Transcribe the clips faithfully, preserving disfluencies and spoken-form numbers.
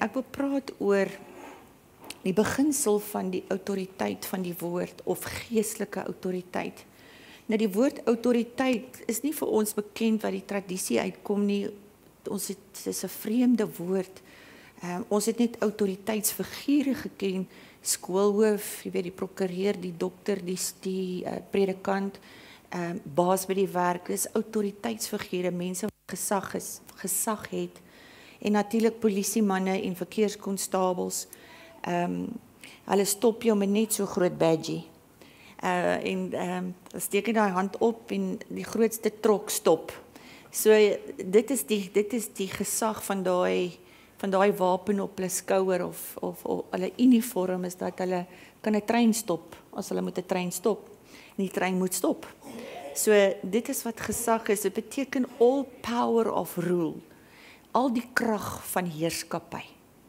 ek wil praat oor die beginsel van die autoriteit van die woord of geestelike autoriteit. Nou die woord autoriteit is nie vir ons bekend wat die tradisie uitkom nie. Ons het, dit is 'n vreemde woord. Um, ons het net autoriteitsfigure geken, skoolhoof, jy weet die prokureur, die dokter, die, die uh, predikant, um, baas by die werk, dis autoriteitsfigure, mense wat gesag is, gesag het, en natuurlik polisiemanne en verkeerskonstabels. Um, hulle stop jou met net so groot badgie. Uh, en um, steek jy daai hand op en die grootste trok stop. So dit is die dit is die gesag van daai van daai wapen op hulle skouer of of, of hulle uniform is dat hulle kan 'n trein stop as hulle moet 'n trein stop. En die trein moet stop. So dit is wat gesag is. Dit beteken all power of rule. Al die krag van heerskappy.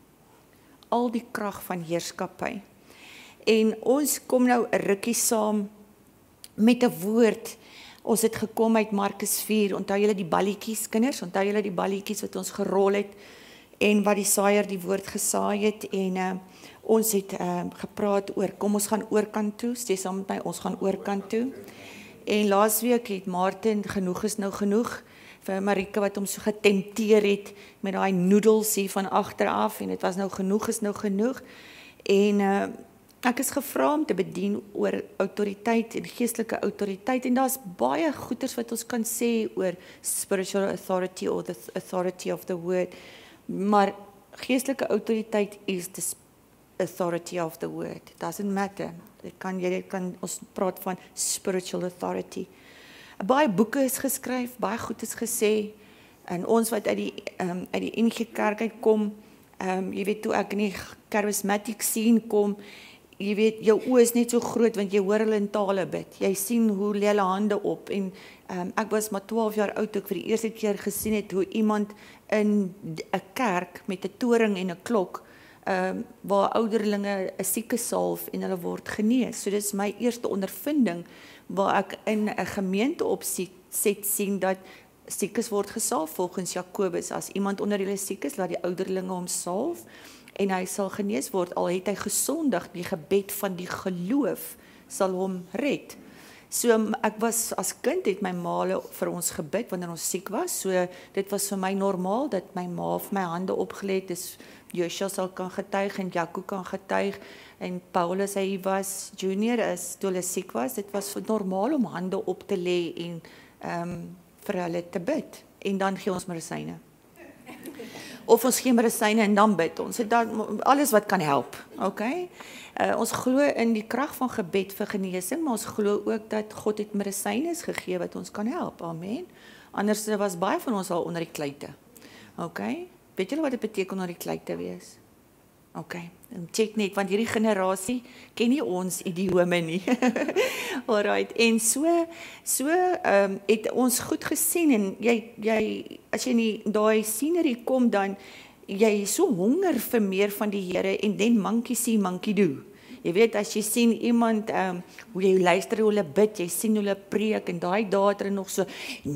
Al die krag van heerskappy. En ons kom nou 'n rukkie saam met 'n woord. Ons het gekom uit Markus vier. Onthou julle die balletjies, kinders? Onthou julle die balletjies wat ons gerol het en wat die saaier die woord gesaai het en uh, ons het uh, gepraat oor kom ons gaan oorkant toe. Sê saam met my, ons gaan oorkant toe. En laasweek het Martin genoeg is nou genoeg vir Marika wat hom so getempteer het met daai noedels hier van agter af en dit was nou genoeg is nou genoeg. En uh, ek is gevra om te bedien oor autoriteit en geestelike autoriteit en daar's baie goeters wat ons kan sê oor spiritual authority or the authority of the word. Maar geestelike autoriteit is the authority of the word. It doesn't matter. Dit kan jy kan ons praat van spiritual authority. Baie boeke is geskryf, baie goed is gesê en ons wat uit die um, uit die N G Kerk uitkom, um, jy weet toe ek in die charismatic scene kom, jy weet, jou oë is net so groot, want jy hoor hulle in tale bid. Jy sien hoe lê hulle hande op, en um, ek was maar twaalf jaar oud, toe ek vir die eerste keer gesien het, hoe iemand in 'n kerk met 'n toring en 'n klok, um, waar ouderlinge 'n sieke salf en hulle word genees. So dit is my eerste ondervinding, waar ek in 'n gemeente opset sien, dat siekes word gesalf volgens Jakobus. As iemand onder julle siek is, laat die ouderlinge hom salf, en hy sal genees word, al het hy gesondig, die gebed van die geloof sal hom red. So ek was, as kind het my ma vir ons gebid, wanneer ons siek was, so dit was vir my normaal, dat my ma vir my hande opgelê het, dus Joshua sal kan getuig, en Jaco kan getuig, en Paulus hy was junior, is, toe hulle siek was, dit was normaal om hande op te lê, en um, vir hulle te bid, en dan gee ons medisyne. Of ons gee medisyne en dan bid ons. Dan, alles wat kan help. Okay? Uh, ons glo in die krag van gebed vir genesing, maar ons glo ook dat God het medisyne gegee wat ons kan help. Amen. Anders was baie van ons al onder die kluite. Okay? Weet julle wat dit beteken onder die kluite wees? Okay. En check net, want hierdie generasie ken nie ons idiome nie. Alright. En so so um, het ons goed gesien, en jy jy as jy in daai scenery kom, dan jy is so honger vir meer van die Here, en then monkey see monkey do. Jy weet, as jy sien iemand, um, hoe jy luister hoe hulle bid, jy sien hoe hulle preek, en daai dae het hulle nog so,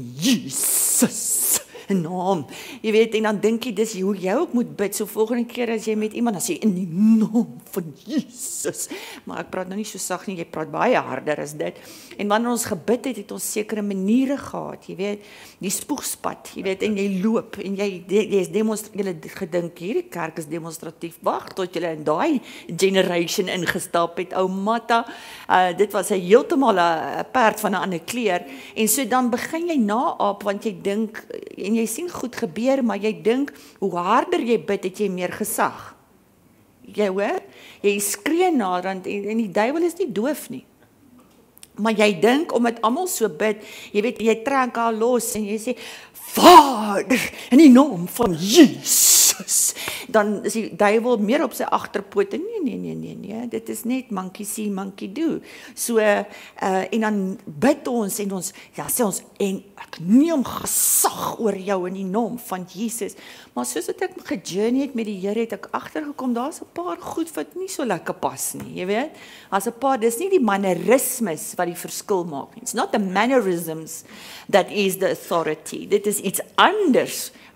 Jesus, naam, jy weet, en dan dink jy, dis hoe jy ook moet bid, so volgende keer as jy met iemand, as jy in die naam van Jesus, maar ek praat nou nie so sag nie, jy praat baie harder as dit, en wanneer ons gebid het, het ons sekere maniere gehad, jy weet, die spoegspad, jy weet, en jy loop, en jy, jy is demonstratief, jy gedink, hierdie kerk is demonstratief, wacht tot jy in die generation ingestap het, ou Matta, uh, dit was een heeltemal een perd van 'n ander kleur, en so dan begin jy naap, want jy dink, en jy sien goed gebeur, maar jy dink, hoe harder jy bid, het jy meer gesag. Jy hoor? Jy skree naderhand, en, en die duiwel is nie doof nie. Maar jy dink, omdat almal so bid, jy weet, jy trek haar los, en jy sê, Vader, in die naam van Jesus, dan is die duiwel meer op sy agterpote, nee, nee, nee, nee, nee, dit is net monkey see, monkey do. So, uh, en dan bid ons, en ons, ja, sê ons, en ek neem gesag oor jou in die naam van Jesus, maar soos wat ek gejourney het met die Here, het ek agtergekom, daar is 'n paar goed wat nie so lekker pas nie, jy weet, as 'n paar, dis nie die mannerismes wat die verskil maak nie, it's not the mannerisms that is the authority, dit is iets anders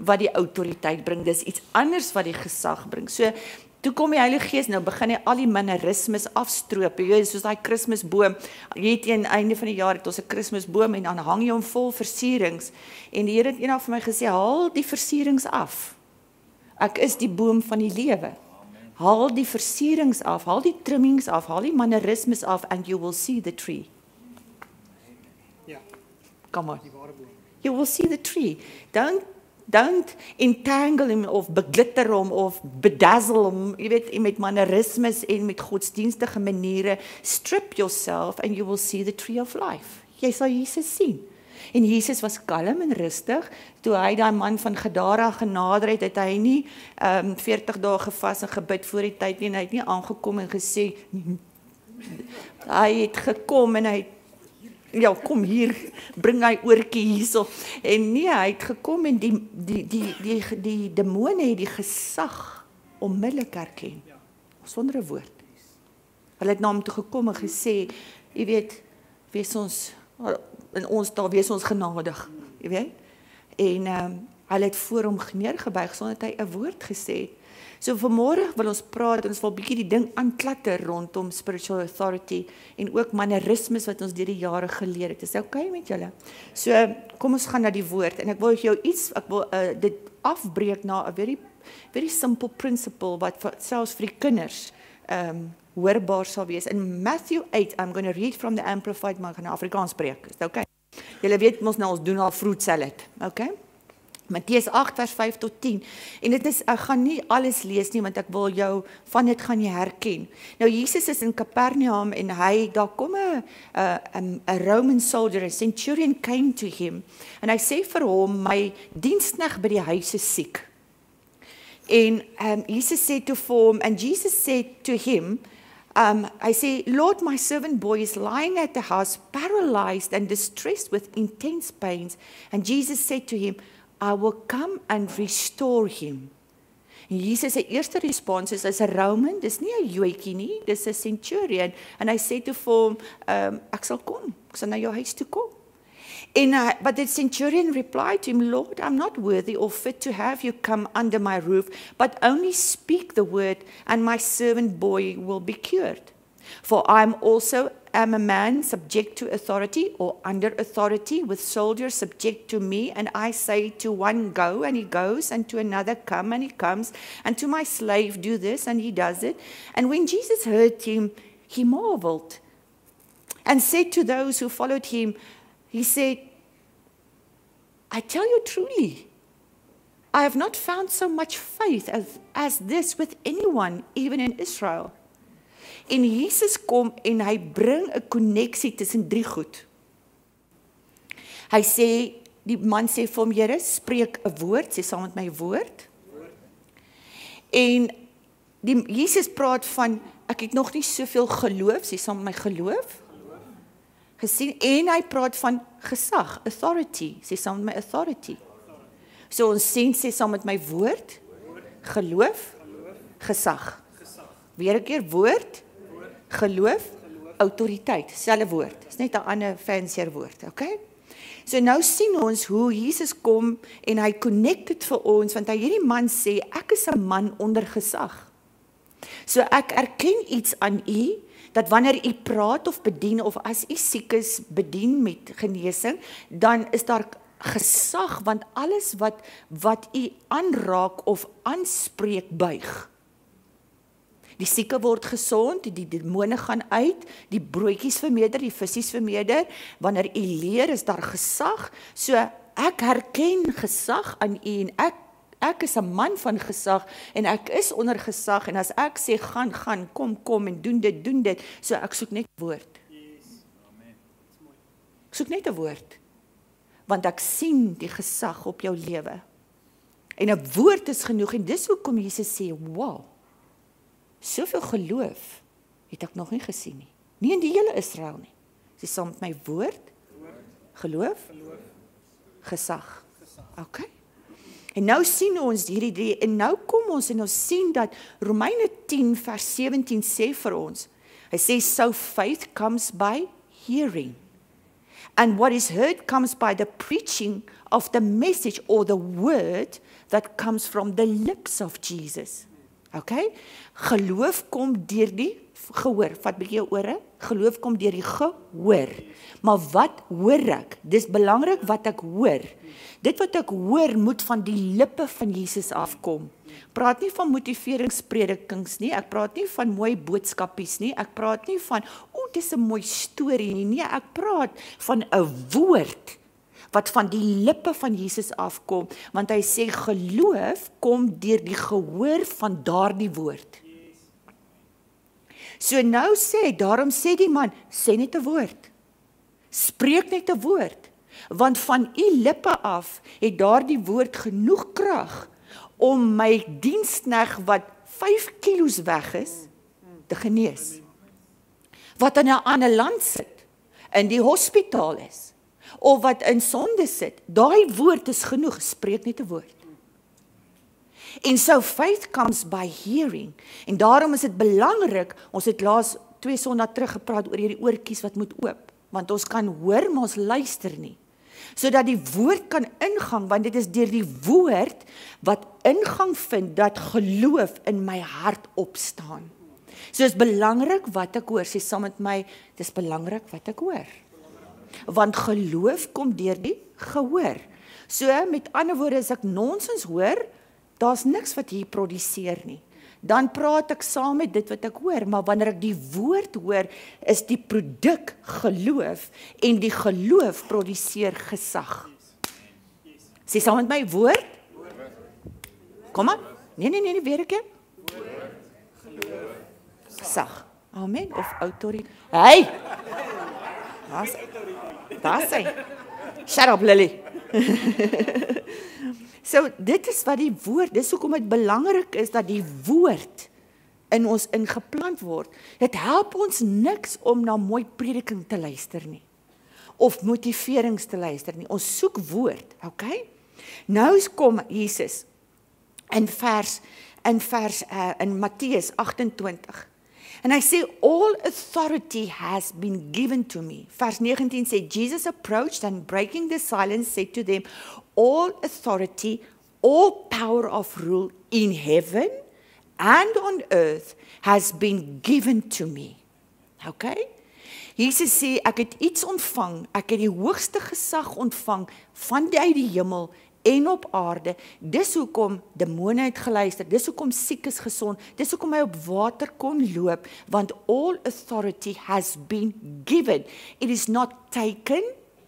wat die autoriteit bring, dis iets anders wat die gesag bring. So, toe kom die Heilige Gees, nou begin hy al die mannerismes afstroop, jy weet, soos die Kersboom, jy het teen einde van die jaar, het ons 'n Kersboom, en dan hang jy hom vol versierings, en die Here het eendag vir my gesê, haal die versierings af, ek is die boom van die lewe, haal die versierings af, haal die trimmings af, haal die mannerismes af, and you will see the tree. Ja, Come on. die ware boom. You will see the tree. Don't Don't entangle him of beglitter hom of bedazzle hom, jy weet, met mannerismes en met godsdienstige maniere. Strip yourself and you will see the tree of life. Jy sal Jesus sien. En Jesus was kalm en rustig, toe hy daai man van Gadara genader het, het hy nie um, veertig dae gevas en gebid voor die tyd nie, en hy het nie aangekom en gesê, hy het gekom en hy het ja, kom hier, bring hy oortjie hierso. En nee, hy het gekom en die, die, die, die, die demone het die gesag onmiddellik herken. Sonder 'n woord. Hulle het na hom toe gekom en gesê, jy weet, wees ons, in ons taal, wees ons genadig, jy weet. En um, hulle het voor hom neergebuig, sonder dat hy 'n woord gesê het. So vanmôre wil ons praat, ons wil bietjie die ding aanklatter rondom spiritual authority en ook mannerismes wat ons deur die jare geleer het. Is dit oukei met julle? So kom ons gaan na die woord en ek wil jou iets, ek wil uh, dit afbreek na 'n very very simple principle wat vir, selfs vir die kinders um, hoorbaar sal wees. In Matthew eight, I'm going to read from the Amplified, maar ek gaan Afrikaans preek. Is dit oukei? Julle weet mos nou, ons doen al fruit salad, oukei? Matteus eight vers five tot ten. En dit is, ek gaan nie alles lees nie, want ek wil jou van dit gaan jy herken. Nou Jesus is in Capernaum en hy, daar kom 'n 'n 'n Roman soldier, a centurion came to him, en hy sê vir hom, my diensknegt by die huis is siek. En um, Jesus sê toe vir hom, and Jesus said to him, um, I say, Lord, my servant boy is lying at the house, paralyzed and distressed with intense pains. And Jesus said to him, I will come and restore him. En Jesus se eerste respons is, as 'n Roman, dis nie 'n Joetjie nie, dis 'n centurion. En hy sê toe vir hom, um, ek sal kom, ek sal na jou huis toe kom. And, uh, but the centurion replied to him, Lord, I'm not worthy or fit to have you come under my roof, but only speak the word, and my servant boy will be cured. For I am also am a man subject to authority or under authority, with soldiers subject to me, and I say to one, go, and he goes, and to another, come, and he comes, and to my slave, do this, and he does it. And when Jesus heard him, he marveled, and said to those who followed him, he said, I tell you truly, I have not found so much faith as, as this with anyone, even in Israel. En Jesus kom en hy bring 'n koneksie tussen drie goed. Hy sê, die man sê vir hom, Here, spreek 'n woord, sê saam met my woord. En die, Jesus praat van, ek het nog nie soveel geloof, sê saam met my geloof. Gesien, en hy praat van gesag, authority, sê saam met my authority. So ons sien, sê saam met my woord, geloof, gesag. Weer 'n keer woord, geloof, autoriteit, selfe woord. Dis net 'n ander fancier woord, okay? So nou sien ons hoe Jesus kom en hy connect dit vir ons, want hy hierdie man sê, ek is 'n man onder gesag. So ek erken iets aan u, dat wanneer u praat of bedien, of as u siek is, bedien met genesing, dan is daar gesag, want alles wat, wat u aanraak of aanspreek buig. Die sieke word gesond, die demone gaan uit, die broodjies vermeerder, die visies vermeerder. Wanneer u leer, is daar gesag. So ek herken gesag aan u en ek ek is 'n man van gesag en ek is onder gesag en as ek sê gaan, gaan, kom, kom en doen dit, doen dit, so ek soek net 'n woord. Yes. Amen. Ek soek net 'n woord. Want ek sien die gesag op jou lewe. En 'n woord is genoeg en dis hoekom Jesus sê, wow. Soveel geloof het ek nog nie gesien nie. Nie in die hele Israel nie. Dis saam met my woord, geloof, gesag. Okay? En nou sien ons hierdie drie, en nou kom ons en ons sien dat Romeine ten vers seventeen sê vir ons, hy sê, so faith comes by hearing. And what is heard comes by the preaching of the message or the word that comes from the lips of Jesus. Okay? Geloof kom deur die gehoor. Vat bietjie jou ore. Geloof kom deur die gehoor. Maar wat hoor ek? Dis belangrik wat ek hoor. Dit wat ek hoor moet van die lippe van Jesus afkom. Praat nie van motiveringspredikings nie. Ek praat nie van mooi boodskapies nie. Ek praat nie van, o, dis 'n mooi storie nie. Nee, ek praat van 'n woord wat van die lippe van Jesus afkom, want hy sê geloof kom deur die gehoor van daardie woord. So nou sê, daarom sê die man, sê net 'n woord. Spreek net 'n woord, want van u lippe af het daardie woord genoeg krag om my diensknegt wat vyf kilos weg is, te genees. Wat in 'n ander land sit, in die hospitaal is, of wat in sonde sit, daai woord is genoeg, spreek net 'n woord. En so faith comes by hearing, en daarom is dit belangrik, ons het laas twee sondae terug gepraat oor hierdie oortjies wat moet oop, want ons kan hoor, maar ons luister nie. Sodat die woord kan ingang, want dit is deur die woord wat ingang vind, dat geloof in my hart opstaan. So is belangrik wat ek hoor, sê saam met my, dis belangrik wat ek hoor. Want geloof kom deur die gehoor. So met ander woorde, as ek nonsens hoor, daar's niks wat hier produseer nie. Dan praat ek saam met dit wat ek hoor, maar wanneer ek die woord hoor, is die produk geloof, en die geloof produseer gesag. Sê saam met my, woord? Kom maar. Nee, nee, nee, weer 'n keer. Gesag. Amen. Of autoriteit. Hey! Daar's Daar's hy. Shut up, Lily. So, dit is wat die woord, dis hoekom dit belangrik is dat die woord in ons ingeplant word. Dit help ons niks om na mooi prediking te luister nie, of motiverings te luister nie. Ons soek woord, okay? Nou kom Jesus in vers, in vers, uh, in Matteus agt-en-twintig. En hy sê, all authority has been given to me. Vers negentien sê, Jesus approached and breaking the silence said to them, all authority, all power of rule in heaven and on earth has been given to me. Okay? Jesus sê, ek het iets ontvang, ek het die hoogste gesag ontvang van die uit die hemel en op aarde. Dis hoekom demone het geluister, dis hoekom siek is gesond, dis hoekom hy op water kon loop, want all authority has been given. It is not taken,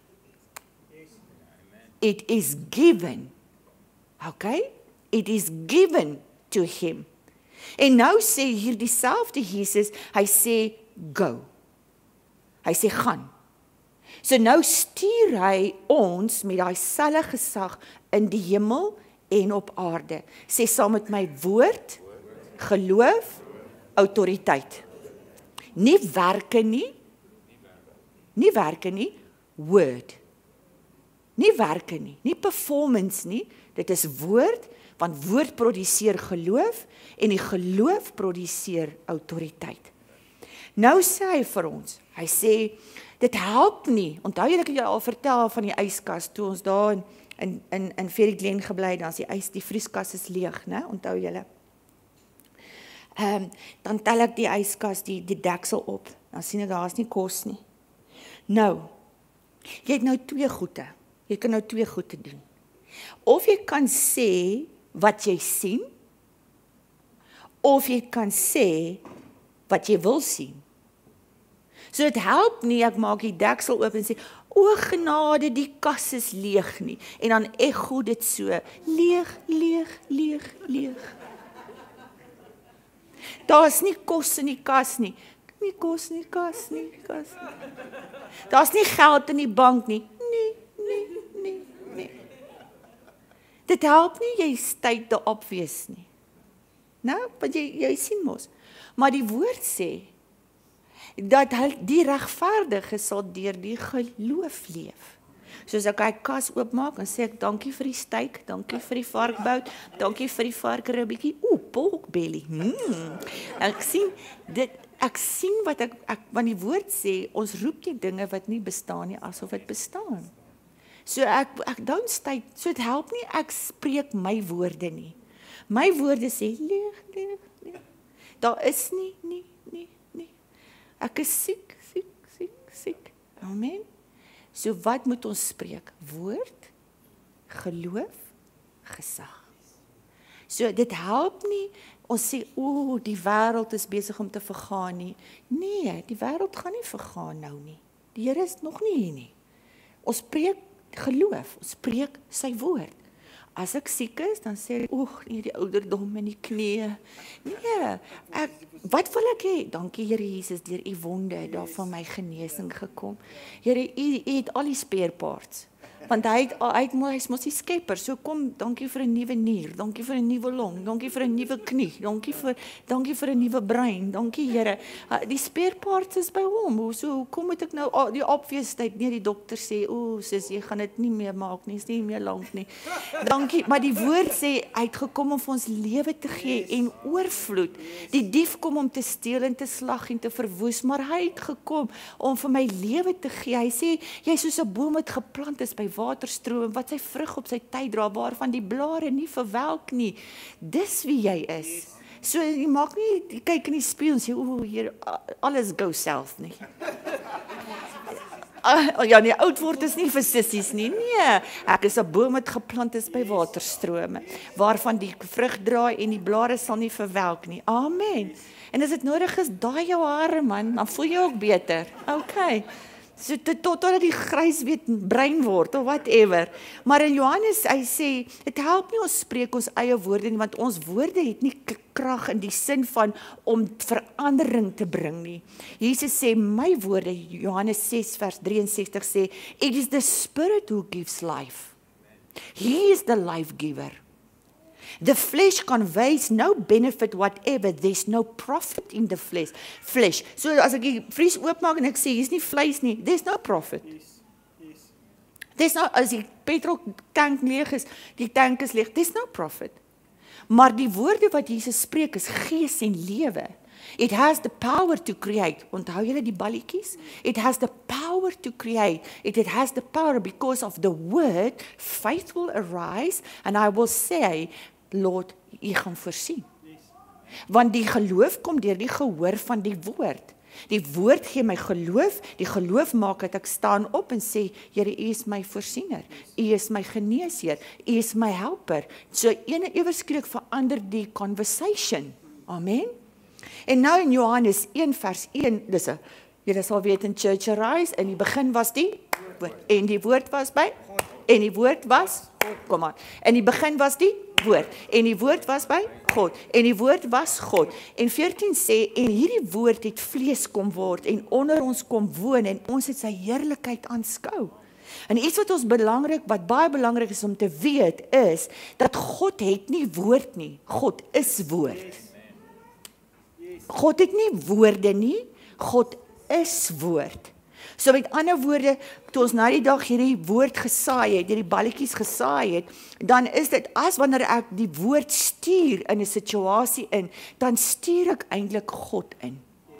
it is given. Okay? It is given to him. En nou sê hier dieselfde Jesus, hy sê go. Hy sê gaan. So nou stuur hy ons met daai selfde gesag in die hemel en op aarde. Sê saam met my, woord, geloof, autoriteit. Nie werke nie, nie werke nie, word. Nie werke nie, nie performance nie, dit is woord, want woord produseer geloof, en die geloof produseer autoriteit. Nou sê hy vir ons, hy sê, dit help nie, onthou jy, ek het jou al vertel van die yskas, toe ons daar in, in, in, in Fairy Glen gebly, dan is die ys, die vrieskas is leeg, né? Onthou julle. Um, dan tel ek die yskas, die, die deksel op, dan sien ek, daar is nie kos nie. Nou, jy het nou twee goede, jy kan nou twee goede doen. Of jy kan sê wat jy sien, of jy kan sê wat jy wil sien. So dit help nie, ek maak die deksel oop en sê, o genade, die kas is leeg nie. En dan echo dit so, leeg, leeg, leeg, leeg. Daar is nie kos in die kas nie. Nie kos nie, kas nie, kas nie. Daar is nie geld in die bank nie. Nee, nee, nee, nee. Dit help nie, jy state the obvious nie. Nou, want jy, jy sien mos. Maar die woord sê, dat die regverdige sal deur die geloof leef. Soos ek hy kas oopmaak, en sê ek, dankie vir die steak, dankie vir die varkbout, dankie vir die varkeribbietjie, oeh, pork belly, hmm. Ek sien, dit, ek sien wat ek, ek want die woord sê, ons roep die dinge wat nie bestaan nie, asof dit bestaan. So ek, ek don't stay, so het help nie, ek spreek my woorde nie. My woorde sê, leeg, leeg, leeg. Daar is nie, nie, nie, nie. Ek is siek, siek, siek, siek. Amen. So wat moet ons spreek? Woord, geloof, gesag. So dit help nie, ons sê, o, die wêreld is besig om te vergaan nie. Nee, die wêreld gaan nie vergaan nou nie. Die Here is nog nie hier nie. Ons spreek geloof, ons spreek sy woord. As ek siek is, dan sê ek, oeg, nee, die ouderdom en die knieë. Nee, ek, wat wil ek hê? Dankie Here Jesus, deur u wonde het daar van my genesing gekom. Here, u, u het al die spare parts. Want hy het, hy het hy is mos die skepper. So kom, dankie vir 'n nuwe nier, dankie vir 'n nuwe long, dankie vir 'n nuwe knie, dankie vir dankie vir 'n nuwe brein. Dankie Here. Die spare parts is by hom. So hoekom moet ek nou oh, die obvious tyd nee die dokter sê, "O, sis, jy gaan dit nie meer maak nie, is nie meer lank nie." Dankie, maar die woord sê hy het gekom om vir ons lewe te gee en oorvloed. Die dief kom om te steel en te slag en te verwoes, maar hy het gekom om vir my lewe te gee. Hy sê jy soos 'n boom wat geplant is by waterstroom, wat sy vrug op sy tyd dra, waarvan die blare nie verwelk nie. Dis wie jy is. So, jy maak nie, jy kyk in die spieël en sê, o, hier, alles go self nie. Ja, nee, oud word is nie vir sissies nie. Nee, ek is 'n boom wat geplant is by waterstrome, waarvan die vrug dra en die blare sal nie verwelk nie. Amen. En as dit nodig is, daai jou hare man, dan voel jy ook beter. Okay. So tot totdat die grys weet brein word of whatever. Maar in Johannes hy sê, dit help nie ons spreek ons eie woorde nie, want ons woorde het nie krag in die sin van om verandering te bring nie. Jesus sê my woorde, Johannes ses vers drie en ses sê, it is the spirit who gives life. He is the life giver. The flesh conveys no benefit whatever. There's no profit in the flesh. Flesh. So as ek die vries oopmaak en ek sê hier's nie vleis nie, there's no profit. Yes. Yes. There's no, as die petrol tank leeg is, die tank is leeg, there's no profit. Maar die woorde wat Jesus spreek is gees en lewe. It has the power to create. Onthou julle die balletjies? It has the power to create. It, it has the power because of the word, faith will arise and I will say, Lord, u gaan voorsien. Want die geloof kom deur die gehoor van die woord. Die woord gee my geloof, die geloof maak dat ek staan op en sê, Here, u is my voorsiener, u is my geneesheer, u is my helper. So ene ewe skielik verander die conversation. Amen. En nou in Johannes een vers een, dis 'n julle sal weet in Church Arise, in die begin was die woord, en die woord was by, en die woord was, kom aan, in die begin was die woord, en die woord was by God, en die woord was God, en veertien sê, en hierdie woord het vlees kom word, en onder ons kom woon, en ons het sy heerlikheid aanskou. En iets wat ons belangrik, wat baie belangrik is om te weet, is, dat God het nie woord nie, God is woord. God het nie woorde nie, God is woord. So met ander woorde, toe ons na die dag hierdie woord gesaai het, hierdie balletjies gesaai het, dan is dit as wanneer ek die woord stuur in 'n situasie in, dan stuur ek eintlik God in.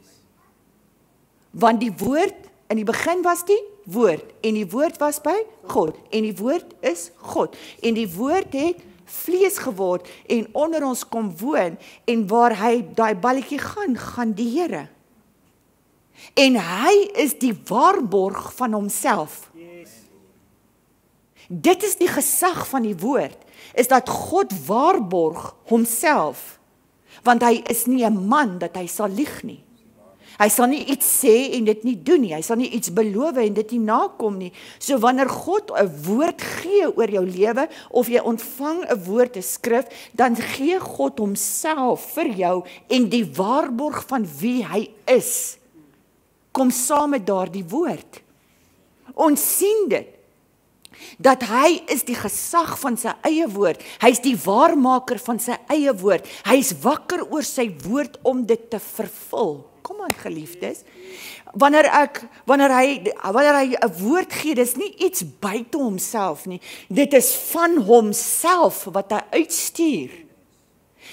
Want die woord, in die begin was die woord, en die woord was by God, en die woord is God, en die woord het vlees geword, en onder ons kom woon, en waar hy daai balletjie gaan, gaan die Here. En hy is die waarborg van homself. Yes. Dit is die gesag van die woord, is dat God waarborg homself, want hy is nie 'n man dat hy sal lieg nie. Hy sal nie iets sê en dit nie doen nie, hy sal nie iets beloof en dit nie nakom nie. So wanneer God 'n woord gee oor jou lewe, of jy ontvang 'n woord, 'n skrif, dan gee God homself vir jou en die waarborg van wie hy is, kom saam met daardie woord. Ons sien dit, dat hy is die gesag van sy eie woord, hy is die waarmaker van sy eie woord, hy is wakker oor sy woord om dit te vervul. Kom aan geliefdes, wanneer ek, wanneer hy, wanneer hy 'n woord gee, dis nie iets buite homself nie, dit is van homself wat hy uitstuur.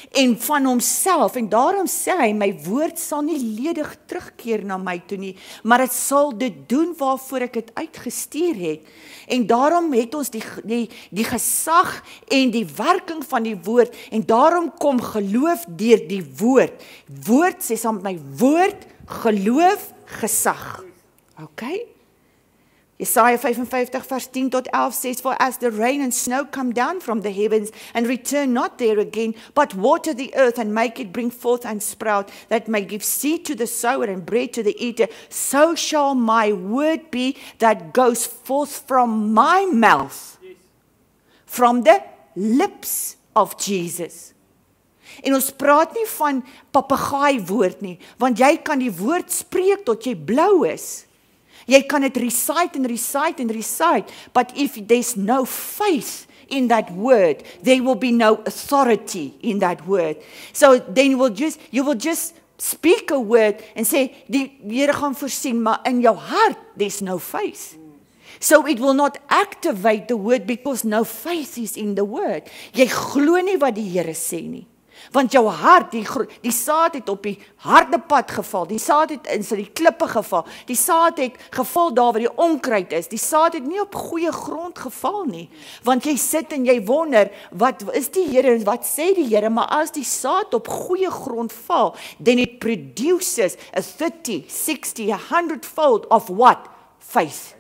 en van homself, en daarom sê hy, my woord sal nie ledig terugkeer na my toe nie, maar het sal dit doen waarvoor ek het uitgestuur het, en daarom het ons die, die, die gesag en die werking van die woord, en daarom kom geloof deur die woord, woord, sê saam met my, woord, geloof, gesag, ok? Jesaja vyfenvyftig vers tien tot elf says, for as the rain and snow come down from the heavens and return not there again, but water the earth and make it bring forth and sprout, that may give seed to the sower and bread to the eater, so shall my word be that goes forth from my mouth, from the lips of Jesus. En ons praat nie van papegaai woord nie, want jy kan die woord spreek tot jy blou is. Jy kan het recite and recite and recite, but if there's no faith in that word, there will be no authority in that word. So then you will just, you will just speak a word and say, die Here gaan voorsien, maar in jou hart, there's no faith. So it will not activate the word because no faith is in the word. Jy glo nie wat die Here sê nie. Want jou hart, die, die saad het op die harde pad geval, die saad het in sy die klippe geval, die saad het geval daar waar die onkruid is, die saad het nie op goeie grond geval nie, want jy sit en jy wonder, wat is die Here, wat sê die Here, maar as die saad op goeie grond val, then it produces a thirty, sixty, a hundred fold of what? Faith.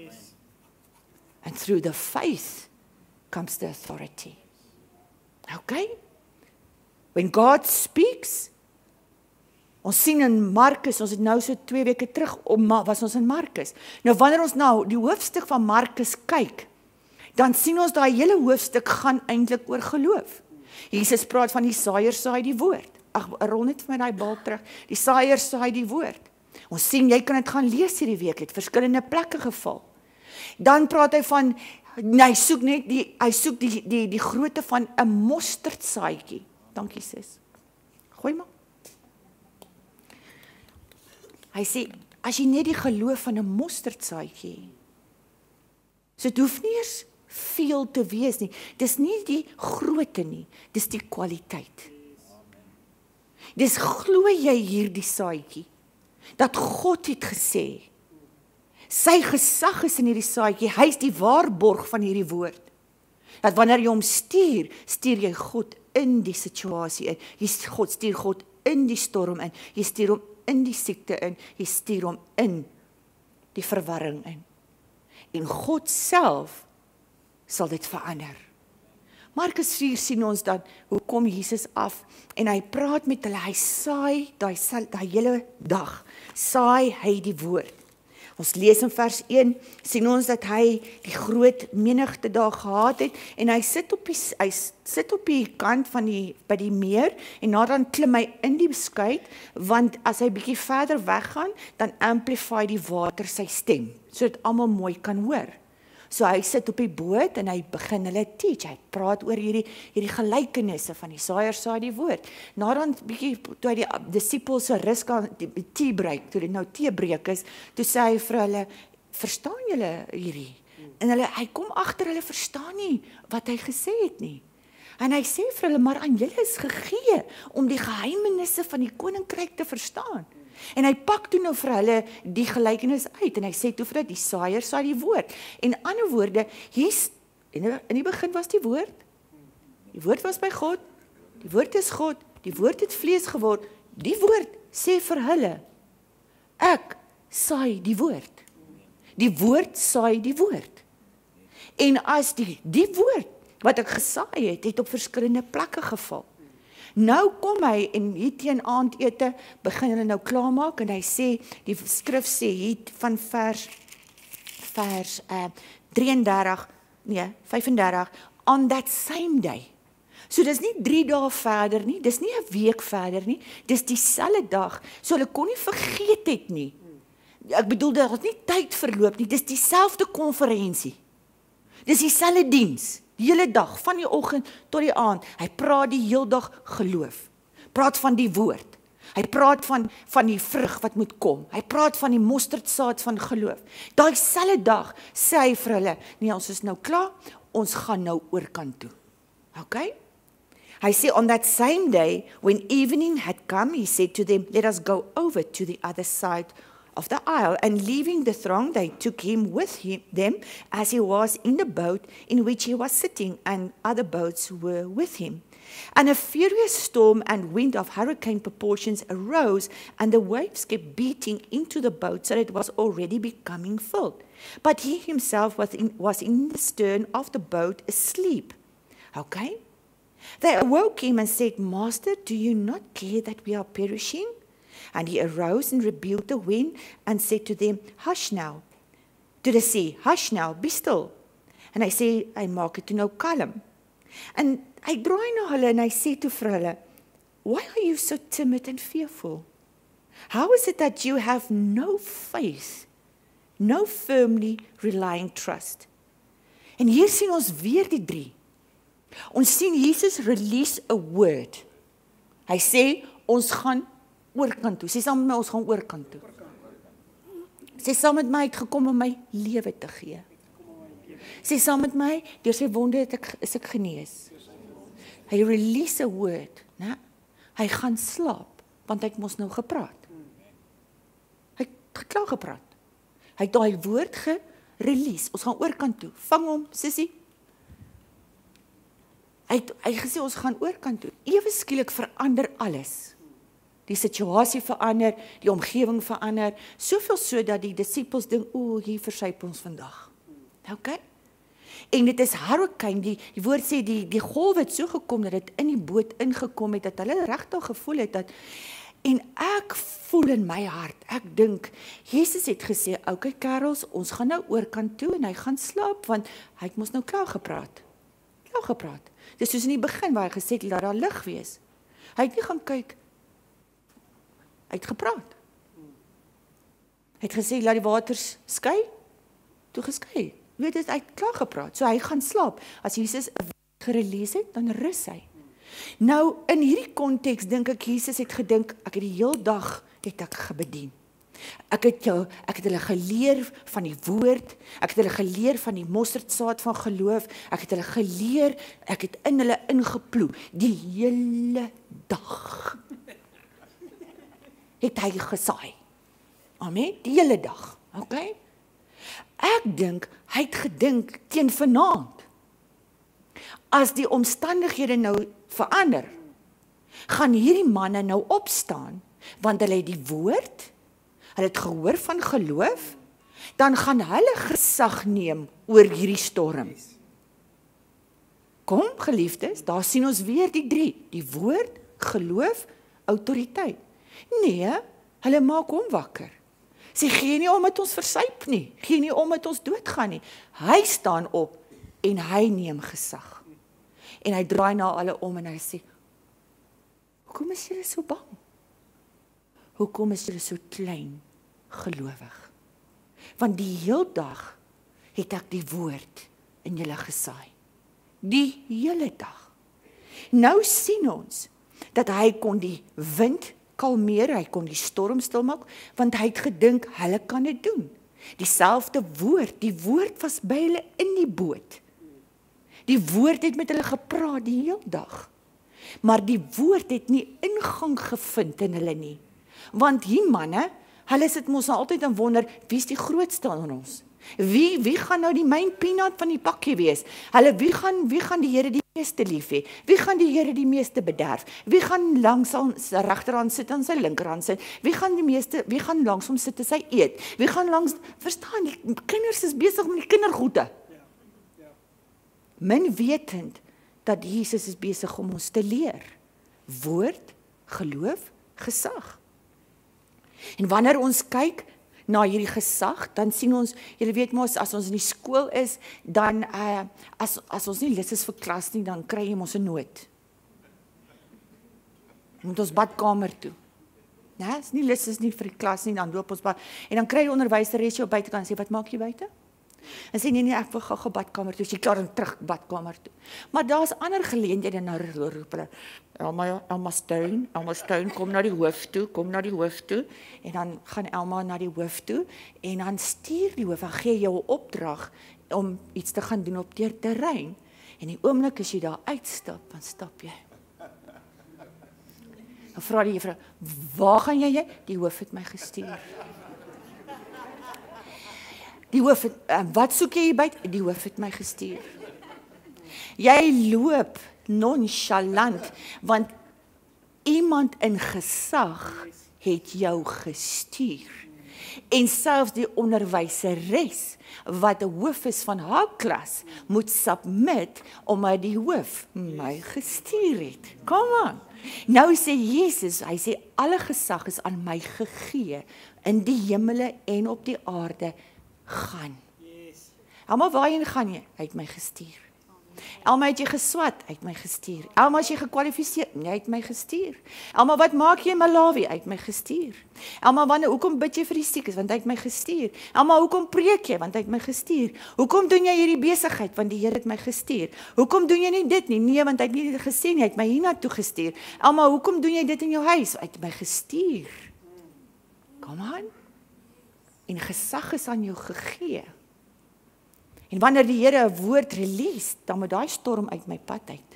And through the faith comes the authority. Okay? When God speaks, ons sien in Markus, ons het nou so twee weke terug, was ons in Markus. Nou wanneer ons nou die hoofstuk van Markus kyk, dan sien ons daai hele hoofstuk gaan eintlik oor geloof. Jesus praat van die saaier saai die woord. Ag, rol net vir my daai bal terug. Die saaier saai die woord. Ons sien, jy kan dit gaan lees hierdie week, het verskillende plekke geval. Dan praat hy van, hy soek net die, hy soek die, die, die grootte van 'n mosterdsaadjie. Dankie sis. Gooi maar. Hy sê, as jy net die geloof van 'n mosterdsaadjie, so dit hoef nie eers veel te wees nie. Dis nie die grootte nie, dis die kwaliteit. Dis glo jy hierdie saadjie, dat God het gesê, sy gesag is in hierdie saadjie, hy is die waarborg van hierdie woord. Dat wanneer jy hom stuur, stuur jy God in die situasie in. Jy God, stuur God in die storm in. Jy stuur hom in die siekte in. Jy stuur hom in die verwarring in. En God self sal dit verander. Markus vier sien ons dan, hoe kom Jesus af, en hy praat met hulle, hy saai, die, die hele dag, saai hy die woord. Ons lees in vers een, sien ons dat hy die groot menigte daar gehad het, en hy sit op die, hy sit op die kant van die, by die meer, en dan klim hy in die beskuit, want as hy bietjie verder weggaan, dan amplify die water sy stem, so dat almal mooi kan hoor. So hy sit op die boot, en hy begin hulle teach, hy praat oor hierdie, hierdie gelykenisse van die saaier saai die woord. Na dan bietjie, toe hy die disippels se rus kan, die tee breek, toe dit nou tee breek is, toe sê hy vir hulle, verstaan julle hierdie? En hulle, hy kom agter hulle verstaan nie, wat hy gesê het nie. En hy sê vir hulle, maar aan julle is gegee, om die geheimenisse van die koninkryk te verstaan. En hy pak toe nou vir hulle die gelykenis uit, en hy sê toe vir hulle, die saaier saai die woord. En ander woorde, hier's, in die begin was die woord, die woord was by God, die woord is God, die woord het vlees geword, die woord sê vir hulle, ek saai die woord. Die woord saai die woord. En as die, die woord, wat ek gesaai het, het op verskillende plekke geval. Nou kom hy, en hier teen aandete, begin hulle nou klaarmaak, en hy sê, die skrif sê hier van vers, vers uh, drieëndertig, nee, vyfendertig, on that same day. So dis nie drie dae verder nie, dis nie 'n week verder nie, dis dieselfde dag, so hulle kon nie vergeet het nie. Ek bedoel, daar het nie tyd verloop nie, dis dieselfde konferensie. Dis dieselfde diens. Die hele dag, van die oggend tot die aand, hy praat die heel dag geloof, praat van die woord, hy praat van, van die vrug wat moet kom, hy praat van die mosterdsaad van geloof. Daai selfde dag sê hy vir hulle, nee, ons is nou klaar, ons gaan nou oorkant toe. Ok? Hy sê, on that same day, when evening had come, he said to them, let us go over to the other side of the isle. And leaving the throng, they took him with him, them as he was in the boat in which he was sitting, and other boats were with him. And a furious storm and wind of hurricane proportions arose, and the waves kept beating into the boat, so that it was already becoming filled. But he himself was in, was in the stern of the boat asleep. Okay? They awoke him and said, Master, do you not care that we are perishing? And he arose and rebuked the wind and said to them, Hush now. To the sea, hush now, be still. And I say, I maak het toe nou kalm. And I draai na hulle and I say to vir hulle, why are you so timid and fearful? How is it that you have no faith, no firmly relying trust? En hier sien ons weer die drie. Ons sien Jesus release a word. Hy sê, ons gaan oorkant toe. Sê saam met my, ons gaan oorkant toe. Sê saam met my, hy het gekom om my lewe te gee. Sê saam met my, deur sy wonde het ek, is ek genees. Hy release a word. Ne? Hy gaan slaap, want hy het mos nou gepraat. Hy het klaar gepraat. Hy het daai woord gerelease. Ons gaan oorkant toe. Vang hom, sissie. Hy het, hy het gesê, ons gaan oorkant toe. Ewe skielik verander alles. Die situasie verander, die omgewing verander, soveel so dat die disippels dink, o, hier versuip ons vandag. Ok? En dit is hurricane, die, die woord sê, die, die golf het so gekom, dat het in die boot ingekom het, dat hulle regtig gevoel het, dat, en ek voel in my hart, ek dink, Jesus het gesê, ok kerels, ons gaan nou oorkant toe, en hy gaan slaap, want hy het mos nou klaar gepraat. Klaar gepraat. Dis soos in die begin, waar hy gesê het, laat daar lig wees. Hy het nie gaan kyk, hy het gepraat. Hy het gesê, laat die waters skei, toe geskei. Weet jy, hy het klaar gepraat, so hy gaan slaap. As Jesus 'n woord gerelease het, dan rus hy. Nou, in hierdie konteks dink ek, Jesus het gedink, ek het die heel dag, het ek gebedien. Ek het jou, ek het hulle geleer van die woord, ek het hulle geleer van die mosterdsaad van geloof, ek het hulle geleer, ek het in hulle ingeploe, die hele dag. Het hy gesaai. Amen, die hele dag, ok? Ek dink, hy het gedink teen vanaand. As die omstandighede nou verander, gaan hierdie manne nou opstaan, want hulle het die woord, hulle het gehoor van geloof, dan gaan hulle gesag neem oor hierdie storm. Kom, geliefdes, daar sien ons weer die drie, die woord, geloof, autoriteit. Nee, hulle maak hom wakker. Sê, gee nie om het ons versuip nie, gee nie om het ons doodgaan nie. Hy staan op en hy neem gesag. En hy draai na hulle om en hy sê, hoekom is julle so bang? Hoekom is julle so klein gelowig? Want die heel dag het ek die woord in julle gesaai. Die hele dag. Nou sien ons, dat hy kon die wind kalmeer, hy kon die storm stilmaak, want hy het gedink, hulle kan dit doen. Dieselfde woord, die woord was by hulle in die boot. Die woord het met hulle gepraat die heel dag. Maar die woord het nie ingang gevind in hulle nie. Want die manne, hulle sit mos altyd en wonder, wie is die grootste aan ons? Wie, wie gaan nou die main peanut van die pakkie wees? Hulle, wie gaan, wie gaan die Here die meeste lief hê? Wie gaan die Here die meeste bederf? Wie gaan langs aan sy regterhand sit en sy linkerhand sit? Wie gaan die meeste, wie gaan langs hom sit en sy eet? Wie gaan langs, verstaan, die kinders is besig met die kindergoede. Min wetend, dat Jesus is besig om ons te leer. Woord, geloof, gesag. En wanneer ons kyk na hierdie gesag, dan sien ons, julle weet mos, as ons in die skool is, dan, uh, as, as ons nie lus is vir klas nie, dan kry jy mos 'n noot. Moet ons badkamer toe. Ja, as nie lus is nie vir die klas nie, dan loop ons bad. En dan kry die onderwyseres jou buite kan sê, wat maak jy buite? En sê, nee, nee, ek wil gou gou badkamer toe, sy klaar en terug badkamer toe. Maar daar is ander geleenthede, nou roep hulle, Elma, Elma Steyn, Elma Steyn, kom na die hoof toe, kom na die hoof toe, en dan gaan Elma na die hoof toe, en dan stuur die hoof, en gee jou 'n opdrag, om iets te gaan doen op die terrein, en die oomblik as jy daar uitstap, dan stap jy, Dan vra die juffrou, waar gaan jy? Die hoof het my gestuur. Die hoof het, wat soek jy hier buite? Die hoof het my gestuur. Jy loop nonchalant, want iemand in gesag het jou gestuur. En selfs die onderwyseres, wat 'n hoof is van haar klas, moet submit, omdat die hoof my gestuur het. Kom aan. Nou sê Jesus, hy sê, alle gesag is aan my gegee, in die hemele en op die aarde, gaan. Almal, waarheen gaan jy? Hy het my gestuur. Elma, het jy geswat? Hy het my gestuur. Elma, as jy gekwalifiseer? Hy het my gestuur. Elma, wat maak jy in Malawi? Hy het my gestuur. Elma, wanneer, hoekom bid jy vir die siekes? Want hy het my gestuur. Elma, hoekom preek jy? Want hy het my gestuur. Hoekom doen jy hierdie besigheid? Want die Here het my gestuur. Hoekom doen jy nie dit nie? Nee, want hy het nie dit gesê nie. Hy het my hiernatoe gestuur. Elma, hoekom doen jy dit in jou huis? Hy het my gestuur. Kom aan. En gesag is aan jou gegee. En wanneer die Here 'n woord release, dan moet daai storm uit my pad uit.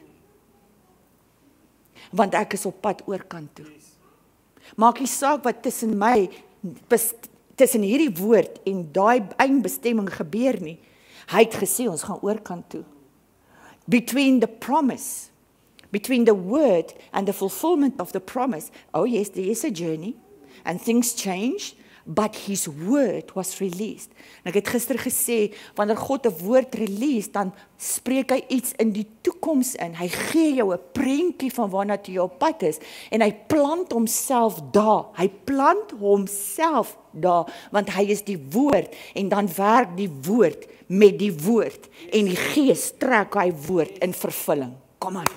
Want ek is op pad oorkant toe. Maak nie saak wat tussen my, tussen hierdie woord en daai eindbestemming gebeur nie. Hy het gesê, ons gaan oorkant toe. Between the promise, between the word and the fulfillment of the promise, oh yes, there is a journey, and things change, but his word was released. En ek het gister gesê, wanneer God 'n woord release, dan spreek hy iets in die toekoms in. Hy gee jou 'n prentjie van waarna toe jy op pad is, en hy plant homself daar. Hy plant homself daar, want hy is die woord, en dan werk die woord met die woord, en die Gees trek hy woord in vervulling. Kom aan.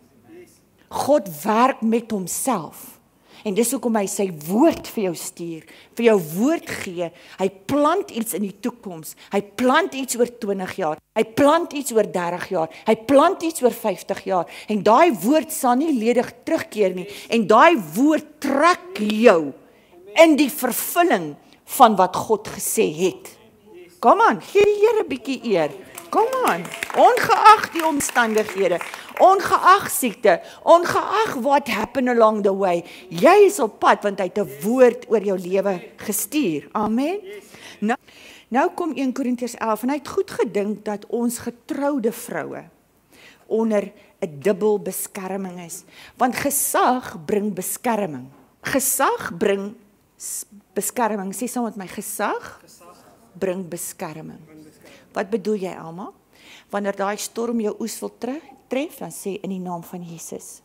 God werk met homself. En dis hoekom hy sy woord vir jou stuur, vir jou woord gee. Hy plant iets in die toekoms. Hy plant iets oor twintig jaar. Hy plant iets oor dertig jaar. Hy plant iets oor vyftig jaar. En daai woord sal nie ledig terugkeer nie. En daai woord trek jou in die vervulling van wat God gesê het. Kom aan, gee die Here 'n bietjie eer. Kom aan, ongeag die omstandighede, ongeag siekte, ongeag what happened along the way, jy is op pad, want hy het 'n woord oor jou lewe gestuur. Amen. Nou, nou kom Eerste Korintiërs elf, en hy het goed gedink dat ons getroude vroue onder 'n dubbel beskerming is, want gesag bring beskerming. Gesag bring beskerming. Sê saam met my, gesag bring beskerming. Wat bedoel jy, Alma? Wanneer daai storm jou oes wil tref, dan sê in die naam van Jesus.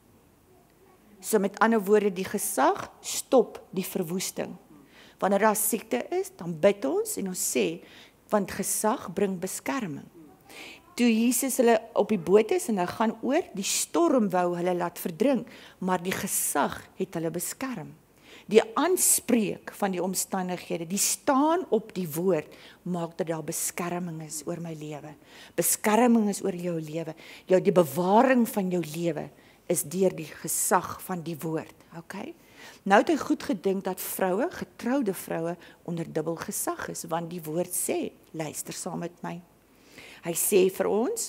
So met ander woorde, die gesag stop die verwoesting. Wanneer daar siekte is, dan bid ons en ons sê, want gesag bring beskerming. Toe Jesus hulle op die boot is en hulle gaan oor, die storm wou hulle laat verdrink, maar die gesag het hulle beskerm. Die aanspreek van die omstandighede, die staan op die woord, maak dat daar beskerming is oor my lewe. Beskerming is oor jou lewe. Jou, die bewaring van jou lewe is deur die gesag van die woord. Okay? Nou het hy goed gedink dat vroue, getroude vroue, onder dubbel gesag is, want die woord sê, luister saam met my. Hy sê vir ons,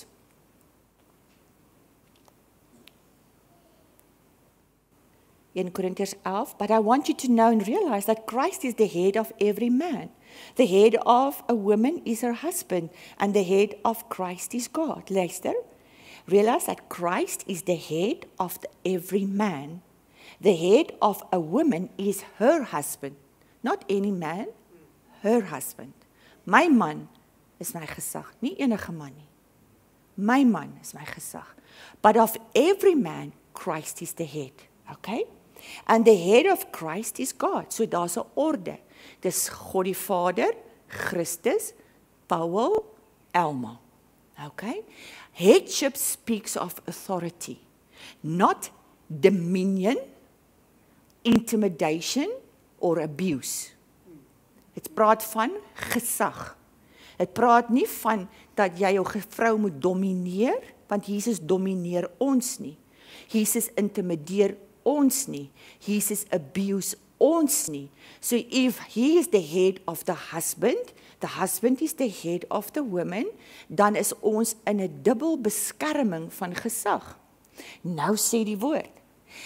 in Korintiërs elf, but I want you to know and realize that Christ is the head of every man. The head of a woman is her husband, and the head of Christ is God. Luister, realize that Christ is the head of the every man. The head of a woman is her husband. Not any man, her husband. My man is my gesag, nie enige man nie. My man is my gesag. But of every man, Christ is the head. Okay? And the head of Christ is God. So daar's 'n orde. Dis God die Vader, Christus, Paul, Elma. Okay? Headship speaks of authority, not dominion, intimidation or abuse. Dit praat van gesag. Dit praat nie van dat jy jou vrou moet domineer, want Jesus domineer ons nie. Jesus intimideer ons nie. Jesus abuse ons nie. So if he is the head of the husband, the husband is the head of the woman, dan is ons in 'n dubbel beskerming van gesag. Nou sê die woord,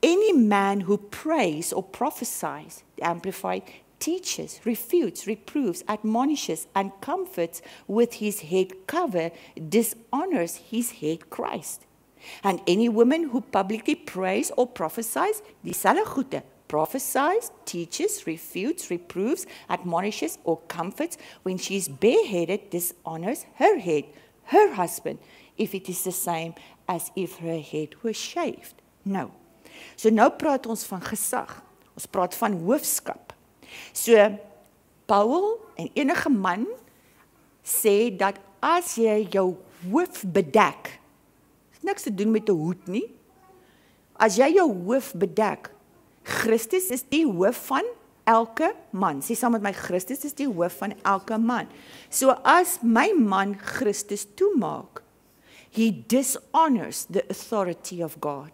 any man who prays or prophesies, the Amplified, teaches, refutes, reproves, admonishes, and comforts with his head covered, dishonors his head Christ. And any woman who publicly prays or prophesies, dieselfde goede, prophesies, teaches, refutes, reproves, admonishes, or comforts, when she is bareheaded, dishonors her head, her husband, if it is the same as if her head were shaved. Nou, so nou praat ons van gesag, ons praat van hoofskap. So, Paul en enige man sê dat as jy jou hoof bedek, het niks te doen met 'n hoed nie, as jy jou hoof bedek, Christus is die hoof van elke man. Sê saam met my, Christus is die hoof van elke man. So as my man Christus toemaak, he dishonors the authority of God.